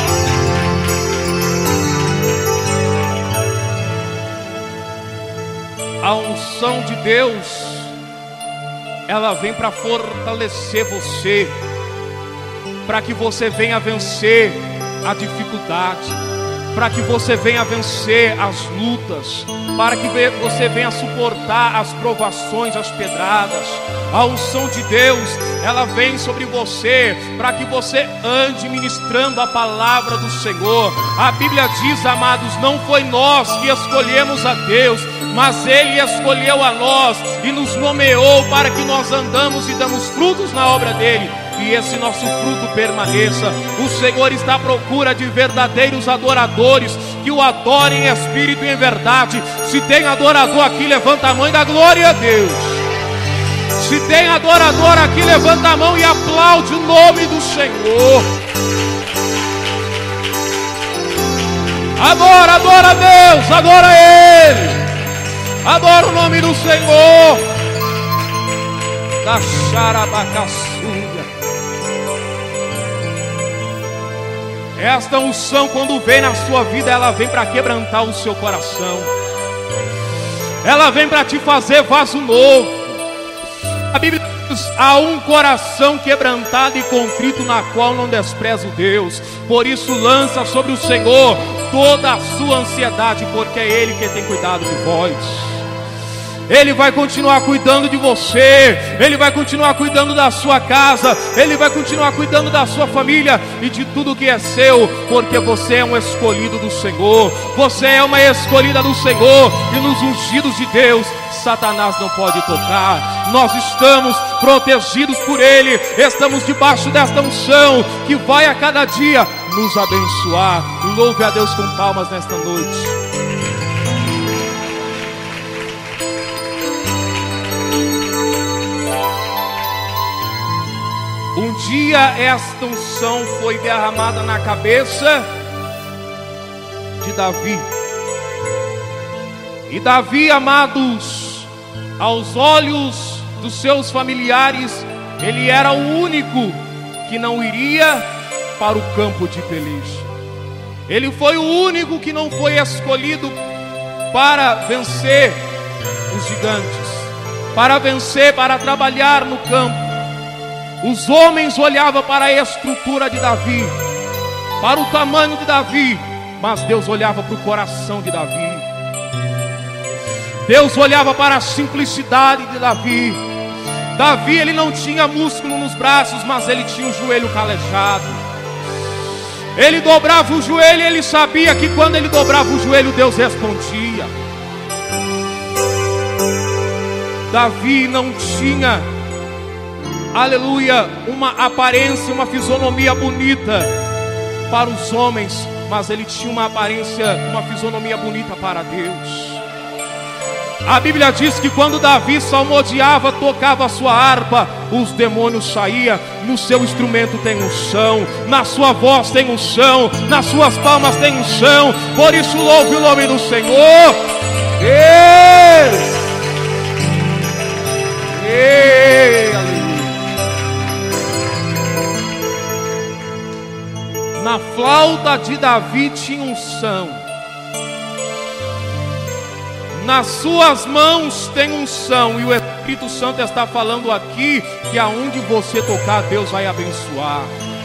A unção de Deus, ela vem para fortalecer você, para que você venha vencer a dificuldade, para que você venha vencer as lutas, para que você venha suportar as provações, as pedradas. A unção de Deus, ela vem sobre você, para que você ande ministrando a palavra do Senhor. A Bíblia diz, amados, não foi nós que escolhemos a Deus, mas Ele escolheu a nós e nos nomeou para que nós andamos e damos frutos na obra dEle, e esse nosso fruto permaneça. O Senhor está à procura de verdadeiros adoradores, que o adorem em espírito e em verdade. Se tem adorador aqui, levanta a mão e dá glória a Deus. Se tem adorador aqui, levanta a mão e aplaude o nome do Senhor. Adora, adora a Deus, adora a Ele. Adora o nome do Senhor. Da xarabacaçuga. Esta unção, quando vem na sua vida, ela vem para quebrantar o seu coração. Ela vem para te fazer vaso novo. A Bíblia diz: há um coração quebrantado e contrito, na qual não desprezo Deus. Por isso lança sobre o Senhor toda a sua ansiedade, porque é Ele que tem cuidado de vós. Ele vai continuar cuidando de você. Ele vai continuar cuidando da sua casa. Ele vai continuar cuidando da sua família e de tudo que é seu, porque você é um escolhido do Senhor. Você é uma escolhida do Senhor, e nos ungidos de Deus Satanás não pode tocar. Nós estamos protegidos por Ele. Estamos debaixo desta unção que vai a cada dia nos abençoar. Louve a Deus com palmas nesta noite. Um dia esta unção foi derramada na cabeça de Davi. E Davi, amados, aos olhos dos seus familiares, ele era o único que não iria para o campo de peleja. Ele foi o único que não foi escolhido para vencer os gigantes, para vencer, para trabalhar no campo. Os homens olhavam para a estrutura de Davi, para o tamanho de Davi, mas Deus olhava para o coração de Davi. Deus olhava para a simplicidade de Davi. Davi, ele não tinha músculo nos braços, mas ele tinha o joelho calejado. Ele dobrava o joelho e ele sabia que quando ele dobrava o joelho, Deus respondia. Davi não tinha, aleluia, uma aparência, uma fisionomia bonita para os homens, mas ele tinha uma aparência, uma fisionomia bonita para Deus. A Bíblia diz que quando Davi salmodiava, tocava a sua harpa, os demônios saíam. No seu instrumento tem unção, na sua voz tem unção, nas suas palmas tem unção. Por isso louve o nome do Senhor. Ei, ei, aleluia. Na flauta de Davi tinha unção. Nas suas mãos tem unção. E o Espírito Santo está falando aqui que aonde você tocar, Deus vai abençoar.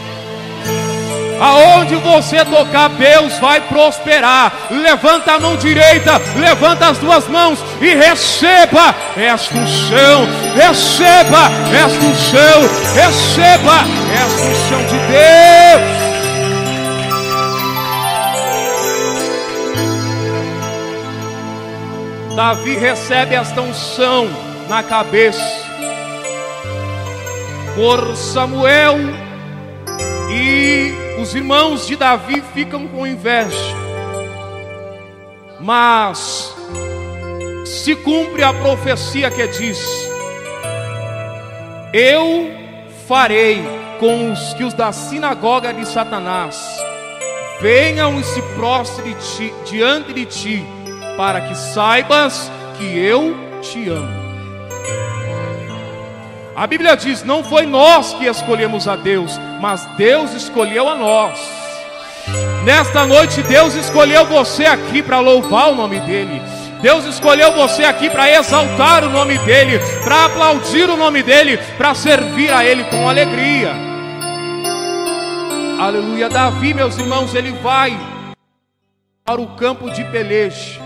Aonde você tocar, Deus vai prosperar. Levanta a mão direita, levanta as duas mãos e receba esta unção. Receba esta unção. Receba esta unção de Deus. Davi recebe esta unção na cabeça por Samuel, e os irmãos de Davi ficam com inveja. Mas se cumpre a profecia que diz: eu farei com os que os da sinagoga de Satanás venham e se prostrem diante de ti, para que saibas que eu te amo. A Bíblia diz: não foi nós que escolhemos a Deus, mas Deus escolheu a nós. Nesta noite Deus escolheu você aqui para louvar o nome dEle. Deus escolheu você aqui para exaltar o nome dEle, para aplaudir o nome dEle, para servir a Ele com alegria. Aleluia. Davi, meus irmãos, ele vai para o campo de peleja.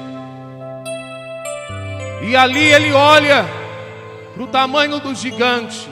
E ali ele olha para o tamanho do gigante.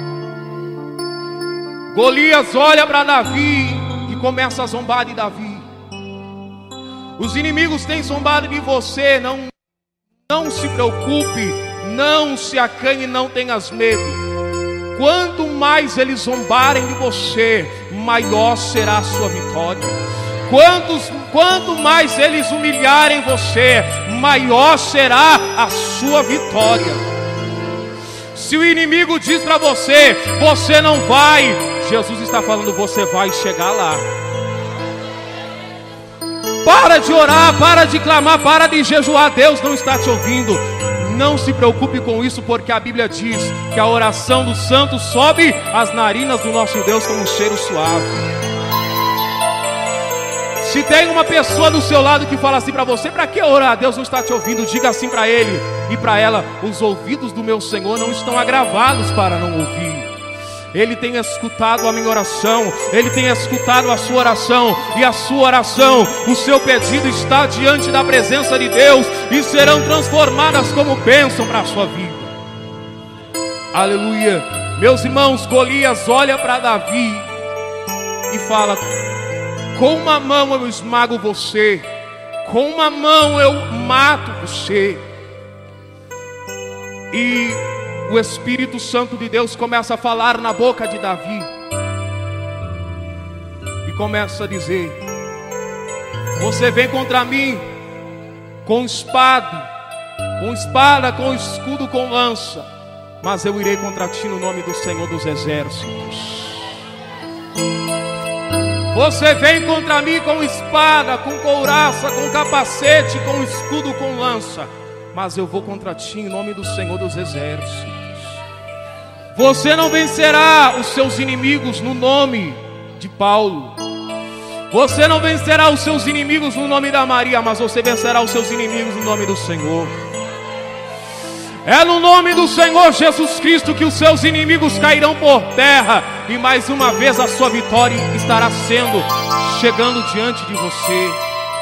Golias olha para Davi e começa a zombar de Davi. Os inimigos têm zombado de você. Não, não se preocupe, não se acanhe, não tenhas medo. Quanto mais eles zombarem de você, maior será a sua vitória. Quantos, quanto mais eles humilharem você, maior será a sua vitória. Se o inimigo diz para você: você não vai, Jesus está falando: você vai chegar lá. Para de orar, para de clamar, para de jejuar. Deus não está te ouvindo. Não se preocupe com isso, porque a Bíblia diz que a oração dos santos sobe às narinas do nosso Deus como um cheiro suave. Se tem uma pessoa do seu lado que fala assim para você: para que orar? Deus não está te ouvindo. Diga assim para ele e para ela: os ouvidos do meu Senhor não estão agravados para não ouvir. Ele tem escutado a minha oração, Ele tem escutado a sua oração, e a sua oração, o seu pedido está diante da presença de Deus, e serão transformadas como bênção para a sua vida. Aleluia. Meus irmãos, Golias olha para Davi e fala: com uma mão eu esmago você, com uma mão eu mato você. E o Espírito Santo de Deus começa a falar na boca de Davi e começa a dizer: você vem contra mim com espada, com espada, com escudo, com lança, mas eu irei contra ti no nome do Senhor dos Exércitos. Você vem contra mim com espada, com couraça, com capacete, com escudo, com lança, mas eu vou contra ti em nome do Senhor dos Exércitos. Você não vencerá os seus inimigos no nome de Paulo. Você não vencerá os seus inimigos no nome da Maria, mas você vencerá os seus inimigos no nome do Senhor. É no nome do Senhor Jesus Cristo que os seus inimigos cairão por terra, e mais uma vez a sua vitória estará sendo, chegando diante de você.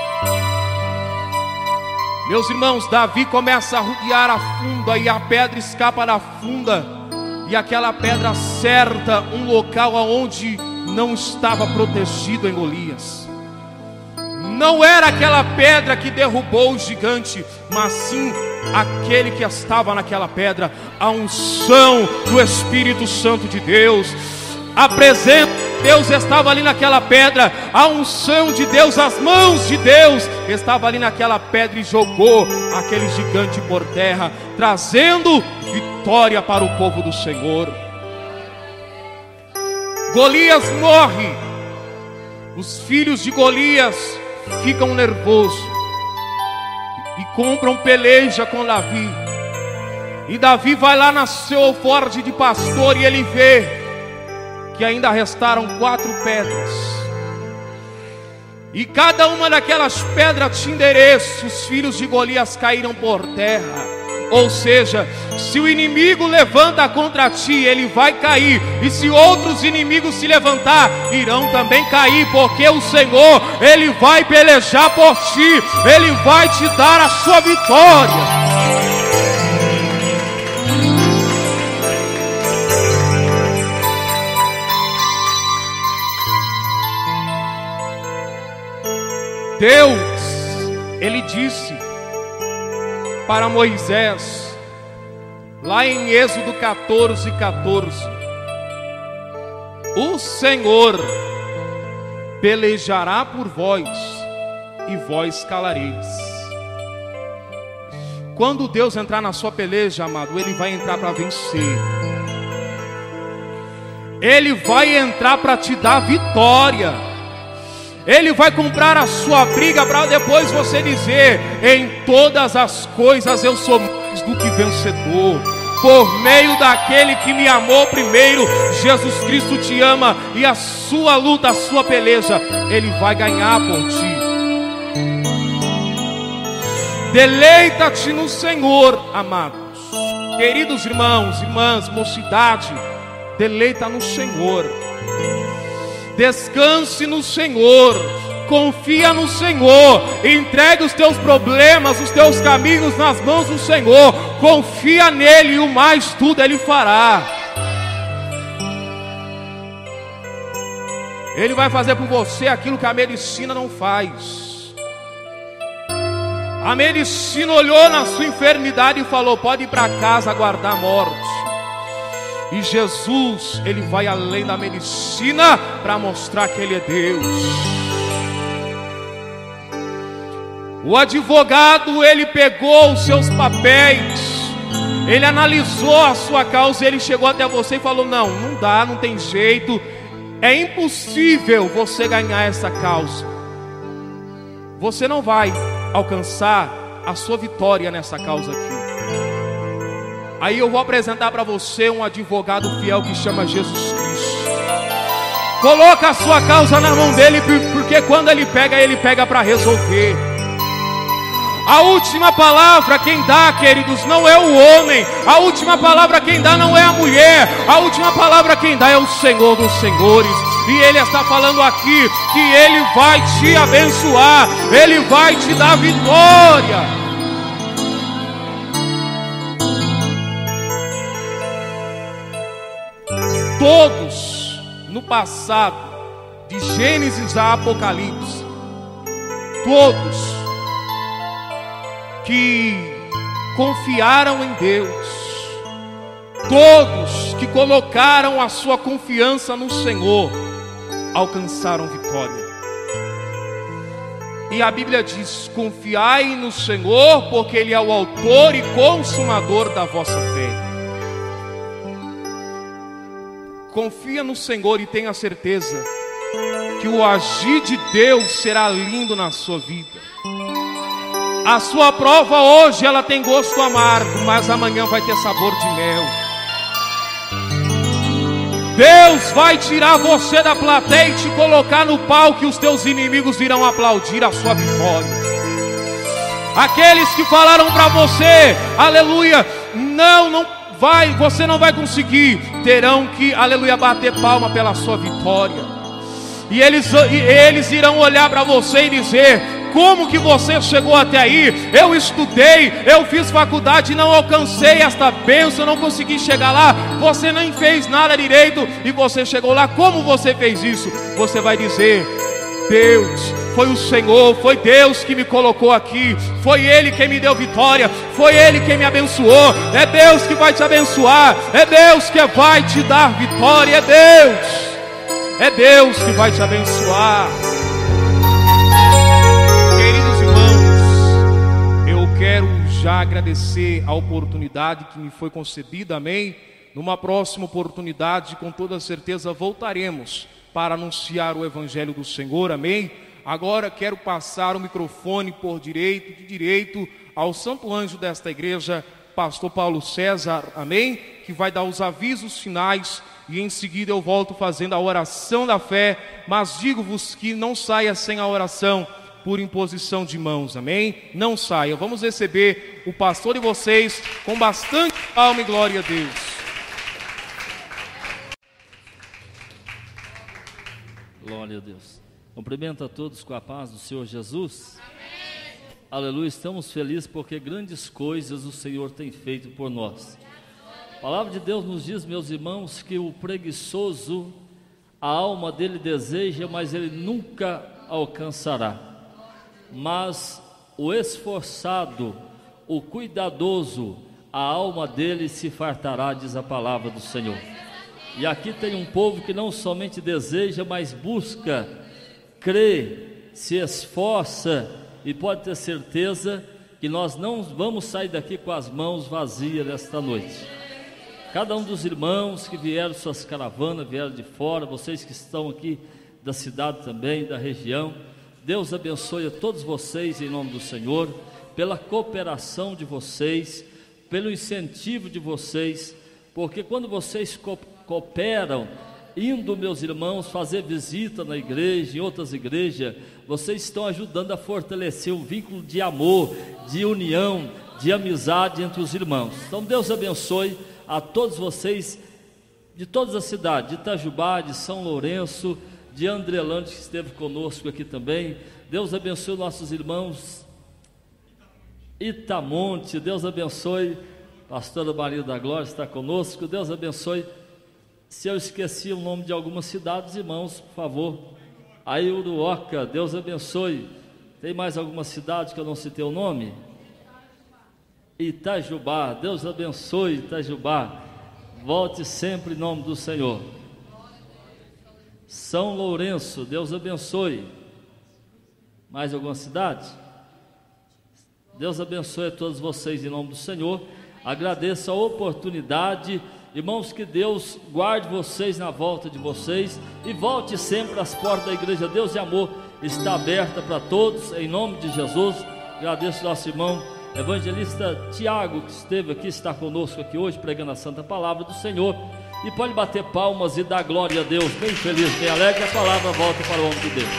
Meus irmãos, Davi começa a rodear a funda e a pedra escapa da funda, e aquela pedra acerta um local onde não estava protegido em Golias. Não era aquela pedra que derrubou o gigante, mas sim aquele que estava naquela pedra, a unção do Espírito Santo de Deus. A presença de Deus estava ali naquela pedra, a unção de Deus, as mãos de Deus estava ali naquela pedra e jogou aquele gigante por terra, trazendo vitória para o povo do Senhor. Golias morre, os filhos de Golias ficam nervosos e compram peleja com Davi. E Davi vai lá na seu forte de pastor e ele vê que ainda restaram quatro pedras, e cada uma daquelas pedras tinha endereço. Os filhos de Golias caíram por terra. Ou seja, se o inimigo levanta contra ti, ele vai cair, e se outros inimigos se levantar, irão também cair, porque o Senhor, Ele vai pelejar por ti, Ele vai te dar a sua vitória. Deus, Ele disse para Moisés, lá em Êxodo quatorze, quatorze: o Senhor pelejará por vós, e vós calareis. Quando Deus entrar na sua peleja, amado, Ele vai entrar para vencer. Ele vai entrar para te dar vitória. Ele vai comprar a sua briga para depois você dizer: em todas as coisas eu sou mais do que vencedor, por meio daquele que me amou primeiro. Jesus Cristo te ama, e a sua luta, a sua peleja, Ele vai ganhar por ti. Deleita-te no Senhor, amados. Queridos irmãos, irmãs, mocidade, deleita no Senhor. Descanse no Senhor, confia no Senhor, entregue os teus problemas, os teus caminhos nas mãos do Senhor, confia nele, e o mais tudo Ele fará. Ele vai fazer por você aquilo que a medicina não faz. A medicina olhou na sua enfermidade e falou: pode ir para casa aguardar a morte. E Jesus, Ele vai além da medicina para mostrar que Ele é Deus. O advogado, ele pegou os seus papéis, ele analisou a sua causa, ele chegou até você e falou: não, não dá, não tem jeito, é impossível você ganhar essa causa. Você não vai alcançar a sua vitória nessa causa aqui. Aí eu vou apresentar para você um advogado fiel que chama Jesus Cristo. Coloca a sua causa na mão dele, porque quando ele pega, ele pega para resolver. A última palavra quem dá, queridos, não é o homem. A última palavra quem dá não é a mulher. A última palavra quem dá é o Senhor dos Senhores. E Ele está falando aqui que Ele vai te abençoar, Ele vai te dar vitória. Todos no passado, de Gênesis a Apocalipse, todos que confiaram em Deus, todos que colocaram a sua confiança no Senhor, alcançaram vitória. E a Bíblia diz: confiai no Senhor, porque Ele é o autor e consumador da vossa fé. Confia no Senhor e tenha certeza que o agir de Deus será lindo na sua vida. A sua prova hoje, ela tem gosto amargo, mas amanhã vai ter sabor de mel. Deus vai tirar você da plateia e te colocar no palco, e os teus inimigos irão aplaudir a sua vitória. Aqueles que falaram para você: aleluia, não, não vai, você não vai conseguir, terão que, aleluia, bater palma pela sua vitória. E eles, e eles irão olhar para você e dizer: como que você chegou até aí. Eu estudei, eu fiz faculdade e não alcancei esta bênção, não consegui chegar lá. Você nem fez nada direito e você chegou lá. Como você fez isso? Você vai dizer: Deus, foi o Senhor, foi Deus que me colocou aqui, foi Ele quem me deu vitória, foi Ele quem me abençoou. É Deus que vai te abençoar, é Deus que vai te dar vitória, é Deus, é Deus que vai te abençoar. Queridos irmãos, eu quero já agradecer a oportunidade que me foi concedida, amém? Numa próxima oportunidade, com toda certeza, voltaremos para anunciar o Evangelho do Senhor, amém? Agora quero passar o microfone por direito, de direito, ao santo anjo desta igreja, pastor Paulo César, amém? Que vai dar os avisos finais e em seguida eu volto fazendo a oração da fé, mas digo-vos que não saia sem a oração por imposição de mãos, amém? Não saia, vamos receber o pastor de vocês com bastante palma e glória a Deus. Glória a Deus. Cumprimento a todos com a paz do Senhor Jesus. Amém. Aleluia, estamos felizes porque grandes coisas o Senhor tem feito por nós. A palavra de Deus nos diz, meus irmãos, que o preguiçoso, a alma dele deseja, mas ele nunca alcançará. Mas o esforçado, o cuidadoso, a alma dele se fartará, diz a palavra do Senhor. E aqui tem um povo que não somente deseja, mas busca, crê, se esforça, e pode ter certeza que nós não vamos sair daqui com as mãos vazias nesta noite. Cada um dos irmãos que vieram suas caravanas, vieram de fora, vocês que estão aqui da cidade também, da região, Deus abençoe a todos vocês em nome do Senhor, pela cooperação de vocês, pelo incentivo de vocês, porque quando vocês cooperam, cooperam, indo, meus irmãos, fazer visita na igreja, em outras igrejas, vocês estão ajudando a fortalecer o vínculo de amor, de união, de amizade entre os irmãos. Então Deus abençoe a todos vocês, de todas as cidades, de Itajubá, de São Lourenço, de Andrelândia, que esteve conosco aqui também. Deus abençoe nossos irmãos Itamonte, Deus abençoe, pastora Maria da Glória está conosco, Deus abençoe. Se eu esqueci o nome de algumas cidades, irmãos, por favor. Aí Uruoca, Deus abençoe. Tem mais alguma cidade que eu não citei o nome? Itajubá, Deus abençoe Itajubá. Volte sempre em nome do Senhor. São Lourenço, Deus abençoe. Mais alguma cidade? Deus abençoe a todos vocês em nome do Senhor. Agradeço a oportunidade. Irmãos, que Deus guarde vocês na volta de vocês e volte sempre às portas da igreja. Deus de amor está aberta para todos, em nome de Jesus. Agradeço ao nosso irmão evangelista Tiago, que esteve aqui, está conosco aqui hoje, pregando a santa palavra do Senhor. E pode bater palmas e dar glória a Deus, bem feliz, bem alegre. A palavra volta para o homem de Deus.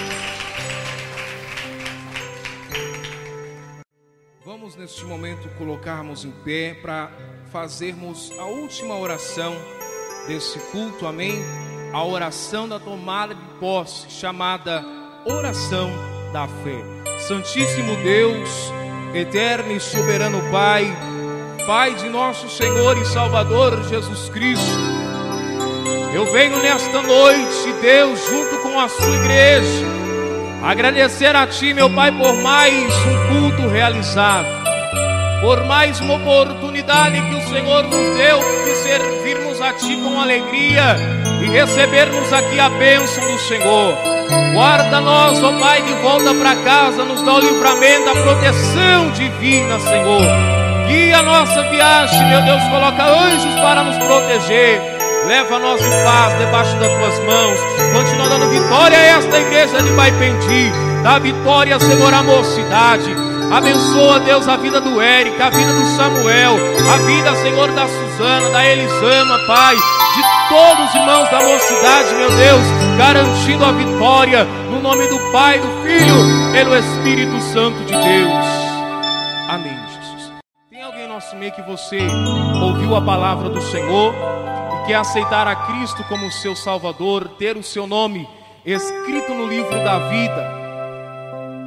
Vamos neste momento colocarmos em pé para fazermos a última oração desse culto, amém? A oração da tomada de posse, chamada oração da fé. Santíssimo Deus, eterno e soberano Pai, Pai de nosso Senhor e Salvador Jesus Cristo, eu venho nesta noite, Deus, junto com a sua igreja, agradecer a Ti, meu Pai, por mais um culto realizado, por mais uma oportunidade que o Senhor nos deu de servirmos a Ti com alegria e recebermos aqui a bênção do Senhor. Guarda nós, ó Pai, de volta para casa, nos dá o livramento, a proteção divina, Senhor. Guia a nossa viagem, meu Deus, coloca anjos para nos proteger. Leva nós em paz debaixo das Tuas mãos. Continua dando vitória a esta igreja de Baipendi. Dá vitória, Senhor, à mocidade. Abençoa, Deus, a vida do Érica, a vida do Samuel, a vida, Senhor, da Suzana, da Elisama, Pai, de todos os irmãos da mocidade, meu Deus, garantindo a vitória, no nome do Pai, do Filho e do Espírito Santo de Deus. Amém, Jesus. Tem alguém em nosso meio que você ouviu a palavra do Senhor e quer aceitar a Cristo como seu Salvador, ter o seu nome escrito no livro da vida?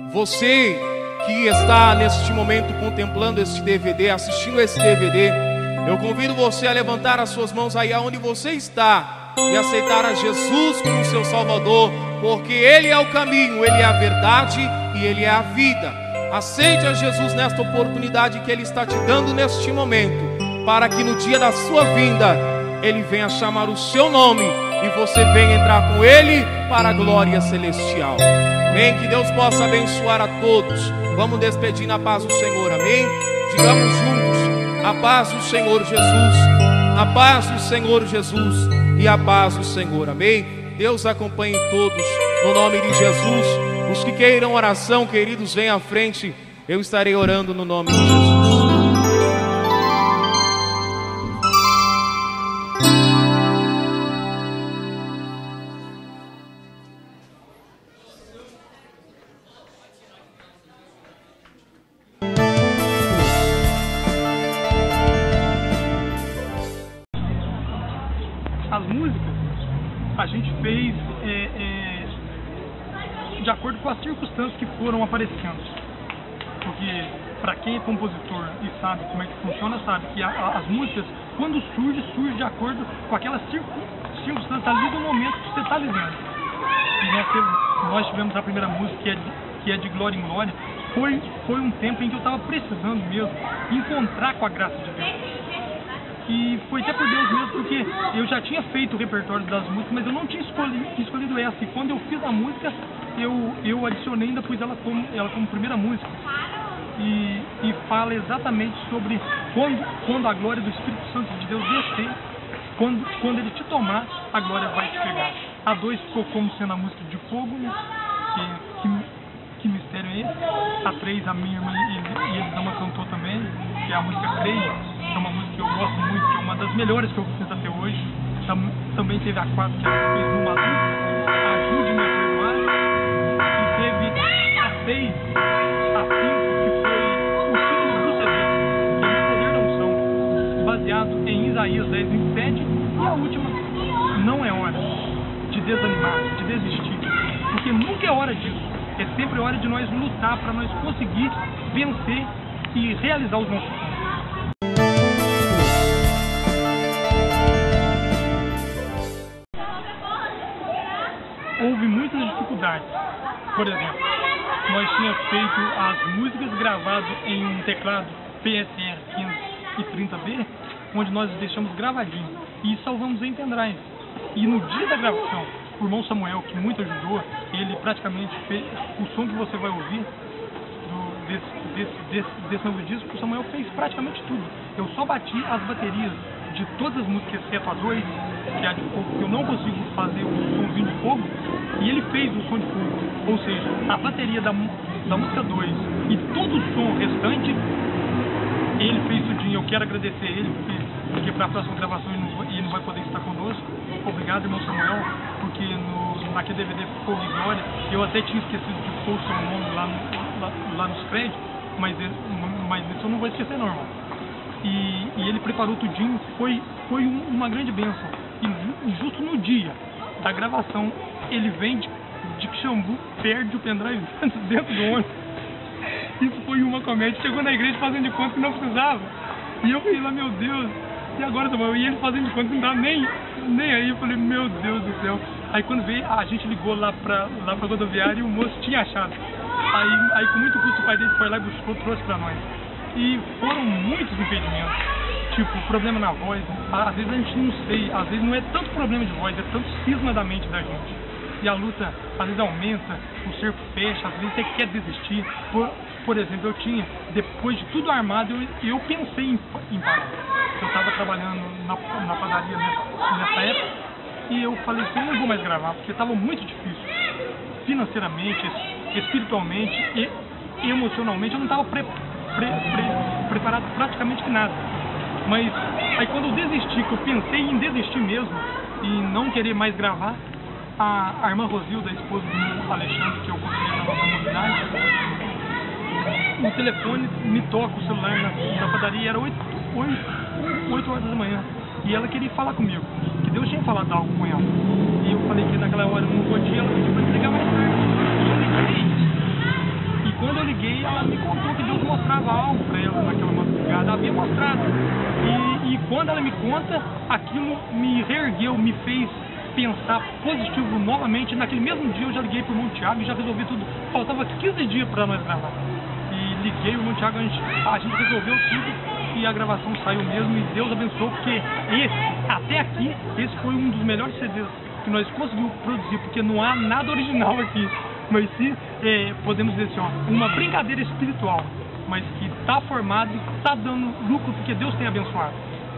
Você que está neste momento contemplando este D V D, assistindo esse D V D, eu convido você a levantar as suas mãos aí aonde você está e aceitar a Jesus como seu Salvador, porque Ele é o caminho, Ele é a verdade e Ele é a vida. Aceite a Jesus nesta oportunidade que Ele está te dando neste momento, para que no dia da sua vinda Ele venha chamar o seu nome e você venha entrar com Ele para a glória celestial. Amém? Que Deus possa abençoar a todos. Vamos despedir na paz do Senhor, amém? Digamos juntos: a paz do Senhor Jesus, a paz do Senhor Jesus e a paz do Senhor, amém? Deus acompanhe todos, no nome de Jesus. Os que queiram oração, queridos, venham à frente, eu estarei orando no nome de Jesus. As músicas a gente fez é, é, de acordo com as circunstâncias que foram aparecendo, porque para quem é compositor e sabe como é que funciona, sabe que a, a, as músicas, quando surge, surge de acordo com aquela circunstância ali do momento que você está vivendo. E nós, teve, nós tivemos a primeira música, que é de, que é de Glória em Glória. Foi, foi um tempo em que eu estava precisando mesmo encontrar com a graça de Deus. E foi até por Deus mesmo, porque eu já tinha feito o repertório das músicas, mas eu não tinha escolhido, escolhido essa. E quando eu fiz a música, eu, eu adicionei, ainda pus ela como, ela como primeira música. E, e fala exatamente sobre quando, quando a glória do Espírito Santo de Deus descer, quando, quando ele te tomar, a glória vai te pegar. A dois ficou como sendo a música de fogo, né? que, que, que mistério é esse? A três, a minha irmã e Elisama cantou também, que é a música Creia. É uma música que eu gosto muito, que é uma das melhores que eu fiz até hoje. Tam, também teve a quatro, que ela fez numa luta, Ajude-me a Perdoar. E teve a seis, a cinco, que foi o título do C D, que é o Poder da Unção, baseado em Isaías dez, vinte e sete. E a última, Não é hora de desanimar, de desistir, porque nunca é hora disso. É sempre hora de nós lutar para nós conseguir vencer e realizar os nossos sonhos. Houve muitas dificuldades. Por exemplo, nós tínhamos feito as músicas gravadas em um teclado P S R quinze e trinta B, onde nós deixamos gravadinho e salvamos em pendrive. E no dia da gravação, o irmão Samuel, que muito ajudou, ele praticamente fez o som que você vai ouvir do, desse, desse, desse, desse novo disco. O Samuel fez praticamente tudo. Eu só bati as baterias de todas as músicas, exceto a dois, que é a de fogo, que eu não consigo fazer o somzinho de fogo, e ele fez o som de fogo. Ou seja, a bateria da, da música dois e todo o som restante, ele fez tudinho. Eu quero agradecer ele, porque, porque para a próxima gravação ele não, ele não vai poder estar conosco. Obrigado, irmão Samuel, porque no, naquele D V D Fogo e Glória, eu até tinha esquecido de pôr o seu nome lá, no, lá, lá nos créditos, mas, mas isso eu não vou esquecer não, irmão. E, e ele preparou tudinho, foi, foi um, uma grande bênção. E justo no dia da gravação, ele vem de, de Xambu, perde o pendrive dentro do ônibus. Isso foi uma comédia. Chegou na igreja fazendo de conta que não precisava. E eu falei lá, meu Deus, e agora, Samuel? E ele fazendo de conta que não dá nem, nem aí. Eu falei, meu Deus do céu. Aí quando veio, a gente ligou lá pra, lá pra rodoviária e o moço tinha achado. Aí, aí com muito custo o pai dele foi lá e buscou, trouxe pra nós. E foram muitos impedimentos, tipo, problema na voz. Às vezes a gente não sei, às vezes não é tanto problema de voz, é tanto cisma da mente da gente. E a luta, às vezes aumenta, o cerco fecha, às vezes você quer desistir. Por, por exemplo, eu tinha, depois de tudo armado, eu, eu pensei em, em parar. Eu estava trabalhando na, na padaria nessa, nessa época, e eu falei assim, eu não vou mais gravar, porque estava muito difícil. Financeiramente, espiritualmente e emocionalmente, eu não estava preparado. Pre, pre, preparado praticamente que nada. Mas aí quando eu desisti, que eu pensei em desistir mesmo e não querer mais gravar, a, a irmã Rosilda, a esposa do Alexandre, que eu conheci na nossa comunidade, no telefone me toca o celular na, na padaria, era oito horas da manhã, e ela queria falar comigo, que Deus tinha falado algo com ela. E eu falei que naquela hora eu não podia, ela pediu para me ligar mais tarde. E eu liguei. aí ela me contou que Deus mostrava algo para ela naquela madrugada, havia mostrado. E, e quando ela me conta, aquilo me reergueu, me fez pensar positivo novamente. Naquele mesmo dia eu já liguei para o irmão Tiago e já resolvi tudo. Faltava quinze dias para nós gravar. E liguei o irmão Tiago, a gente, a gente resolveu tudo e a gravação saiu mesmo. E Deus abençoou, porque esse, até aqui, esse foi um dos melhores C Ds que nós conseguimos produzir, porque não há nada original aqui. Mas sim, é, podemos dizer assim, ó, uma brincadeira espiritual, mas que está formado e está dando lucro, porque Deus tem abençoado.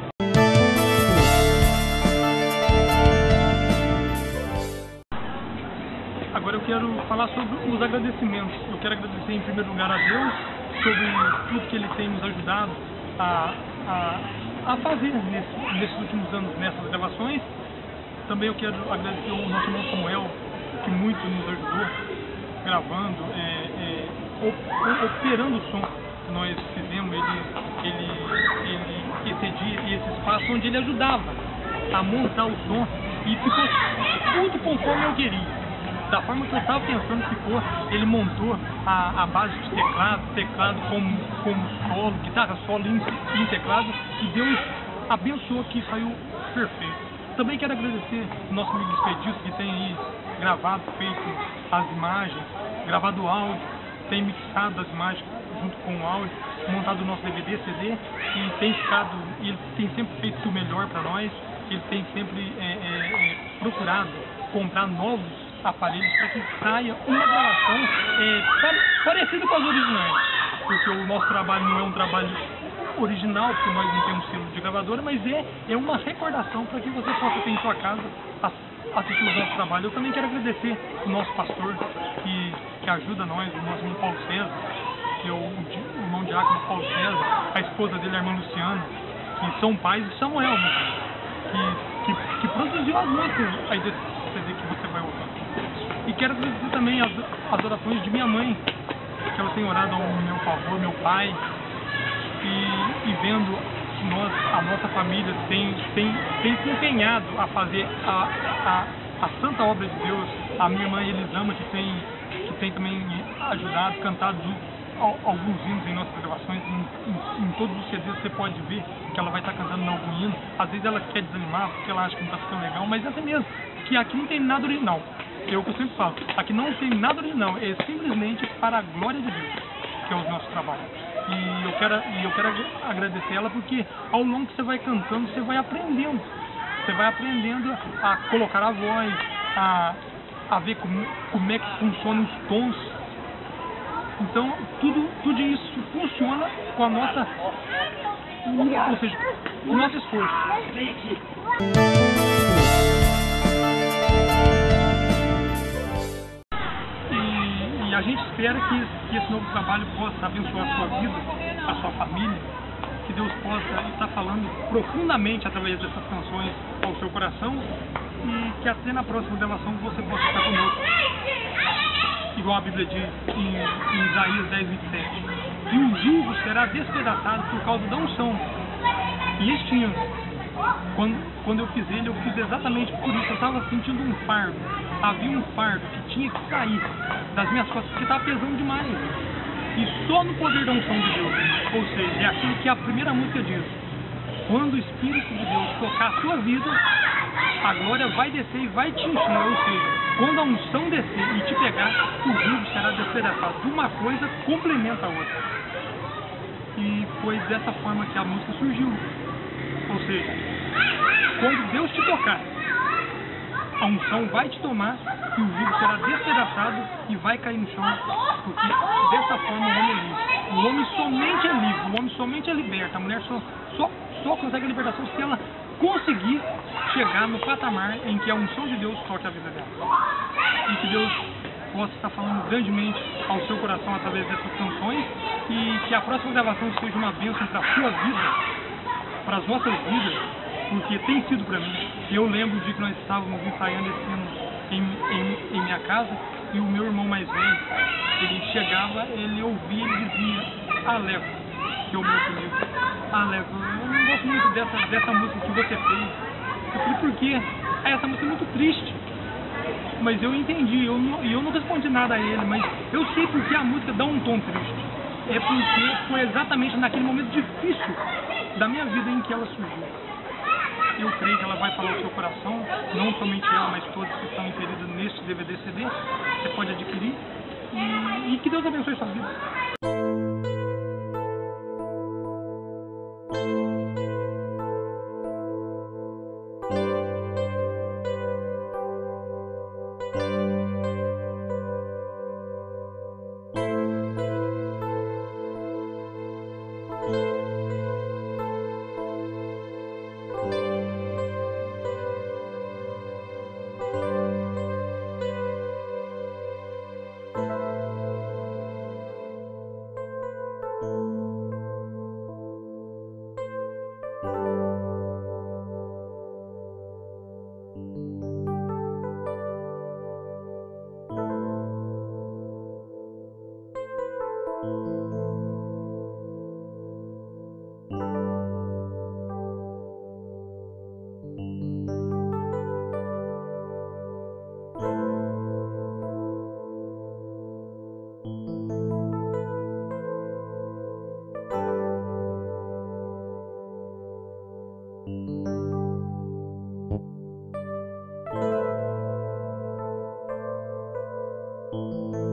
Agora eu quero falar sobre os agradecimentos. Eu quero agradecer em primeiro lugar a Deus sobre tudo que Ele tem nos ajudado a, a, a fazer nesse, nesses últimos anos, nessas gravações. Também eu quero agradecer ao nosso irmão Samuel, que muito nos ajudou, gravando, é, é, operando o som que nós fizemos. Ele, ele, ele, esse dia e esse espaço onde ele ajudava a montar o som e ficou tudo conforme eu queria. Da forma que eu estava pensando, ficou. Ele montou a, a base de teclado, teclado como, como solo, guitarra solo e, e teclado, e Deus abençoou que saiu perfeito. Também quero agradecer o nosso amigo Expedito, que tem aí gravado, feito as imagens, gravado o áudio, tem mixado as imagens junto com o áudio, montado o nosso D V D, C D, e tem ficado, ele tem sempre feito o melhor para nós. Ele tem sempre é, é, é, procurado comprar novos aparelhos para que saia uma gravação é, parecida com as originais, porque o nosso trabalho não é um trabalho original, porque nós não temos selo de gravadora, mas é, é uma recordação para que você possa ter em sua casa assistir o nosso trabalho. Eu também quero agradecer o nosso pastor que, que ajuda nós, o nosso irmão Paulo César, que é o, o irmão diácono Paulo César, a esposa dele, a irmã Luciana, que são pais de Samuel, né? que, que, que produziu as músicas aí desse C D que você vai ouvir. E quero agradecer também as, as orações de minha mãe, que ela tem orado ao meu favor, meu pai, e, e vendo que nós, a nossa família tem, tem, tem se empenhado a fazer a, a, a santa obra de Deus. A minha mãe Elisama, que tem, que tem também ajudado, cantado alguns hinos em nossas gravações, em, em, em todos os C Ds você pode ver que ela vai estar cantando algum hino. Às vezes ela quer desanimar porque ela acha que não está ficando legal, mas é assim mesmo, que aqui não tem nada original. É o que eu sempre falo, aqui não tem nada original, é simplesmente para a glória de Deus, que é o nosso trabalho. E eu quero, e eu quero agradecer ela, porque ao longo que você vai cantando, você vai aprendendo. Você vai aprendendo a colocar a voz, a, a ver como, como é que funcionam os tons. Então, tudo, tudo isso funciona com a nossa, ou seja, o nosso esforço. E, e a gente espera que, que esse novo trabalho possa abençoar a sua vida, a sua família, que Deus possa estar falando profundamente através dessas canções ao seu coração, e que até na próxima gravação você possa estar conosco. Igual a Bíblia diz em, em Isaías dez, vinte e sete. E o jugo será despedaçado por causa da unção. E este hino, quando, quando eu fiz ele, eu fiz exatamente por isso. Eu estava sentindo um fardo. Havia um fardo que tinha que sair das minhas costas, porque estava pesando demais. E só no poder da unção de Deus. Ou seja, é aquilo que a primeira música diz. Quando o Espírito de Deus tocar a sua vida, a glória vai descer e vai te encher. Ou seja, quando a unção descer e te pegar, o jugo será despedaçado. Uma coisa complementa a outra. E foi dessa forma que a música surgiu. Ou seja, quando Deus te tocar, a unção vai te tomar e o jugo será despedaçado e vai cair no chão. Porque dessa forma o homem é livre. O homem somente é livre, o homem somente é liberto. A mulher só, só, só consegue a libertação se ela conseguir chegar no patamar em que a unção de Deus toque a vida dela. E que Deus possa estar falando grandemente ao seu coração através dessas canções, e que a próxima gravação seja uma bênção para a sua vida, para as nossas vidas, porque tem sido para mim. Eu lembro de que nós estávamos ensaiando esse hino em, em, em minha casa, e o meu irmão mais velho, ele chegava, ele ouvia, ele dizia: "Ah, Levo", que é o meu apelido, "Ah, Levo, eu não gosto muito dessa, dessa música que você fez". Eu falei: "Por quê?" "Ah, essa música é muito triste". Mas eu entendi, eu não, eu não respondi nada a ele, mas eu sei porque a música dá um tom triste. é porque foi exatamente naquele momento difícil da minha vida em que ela surgiu. Eu creio que ela vai falar o seu coração, não somente ela, mas todos que estão inseridos neste D V D C D. Você pode adquirir. E, e que Deus abençoe sua vida. Música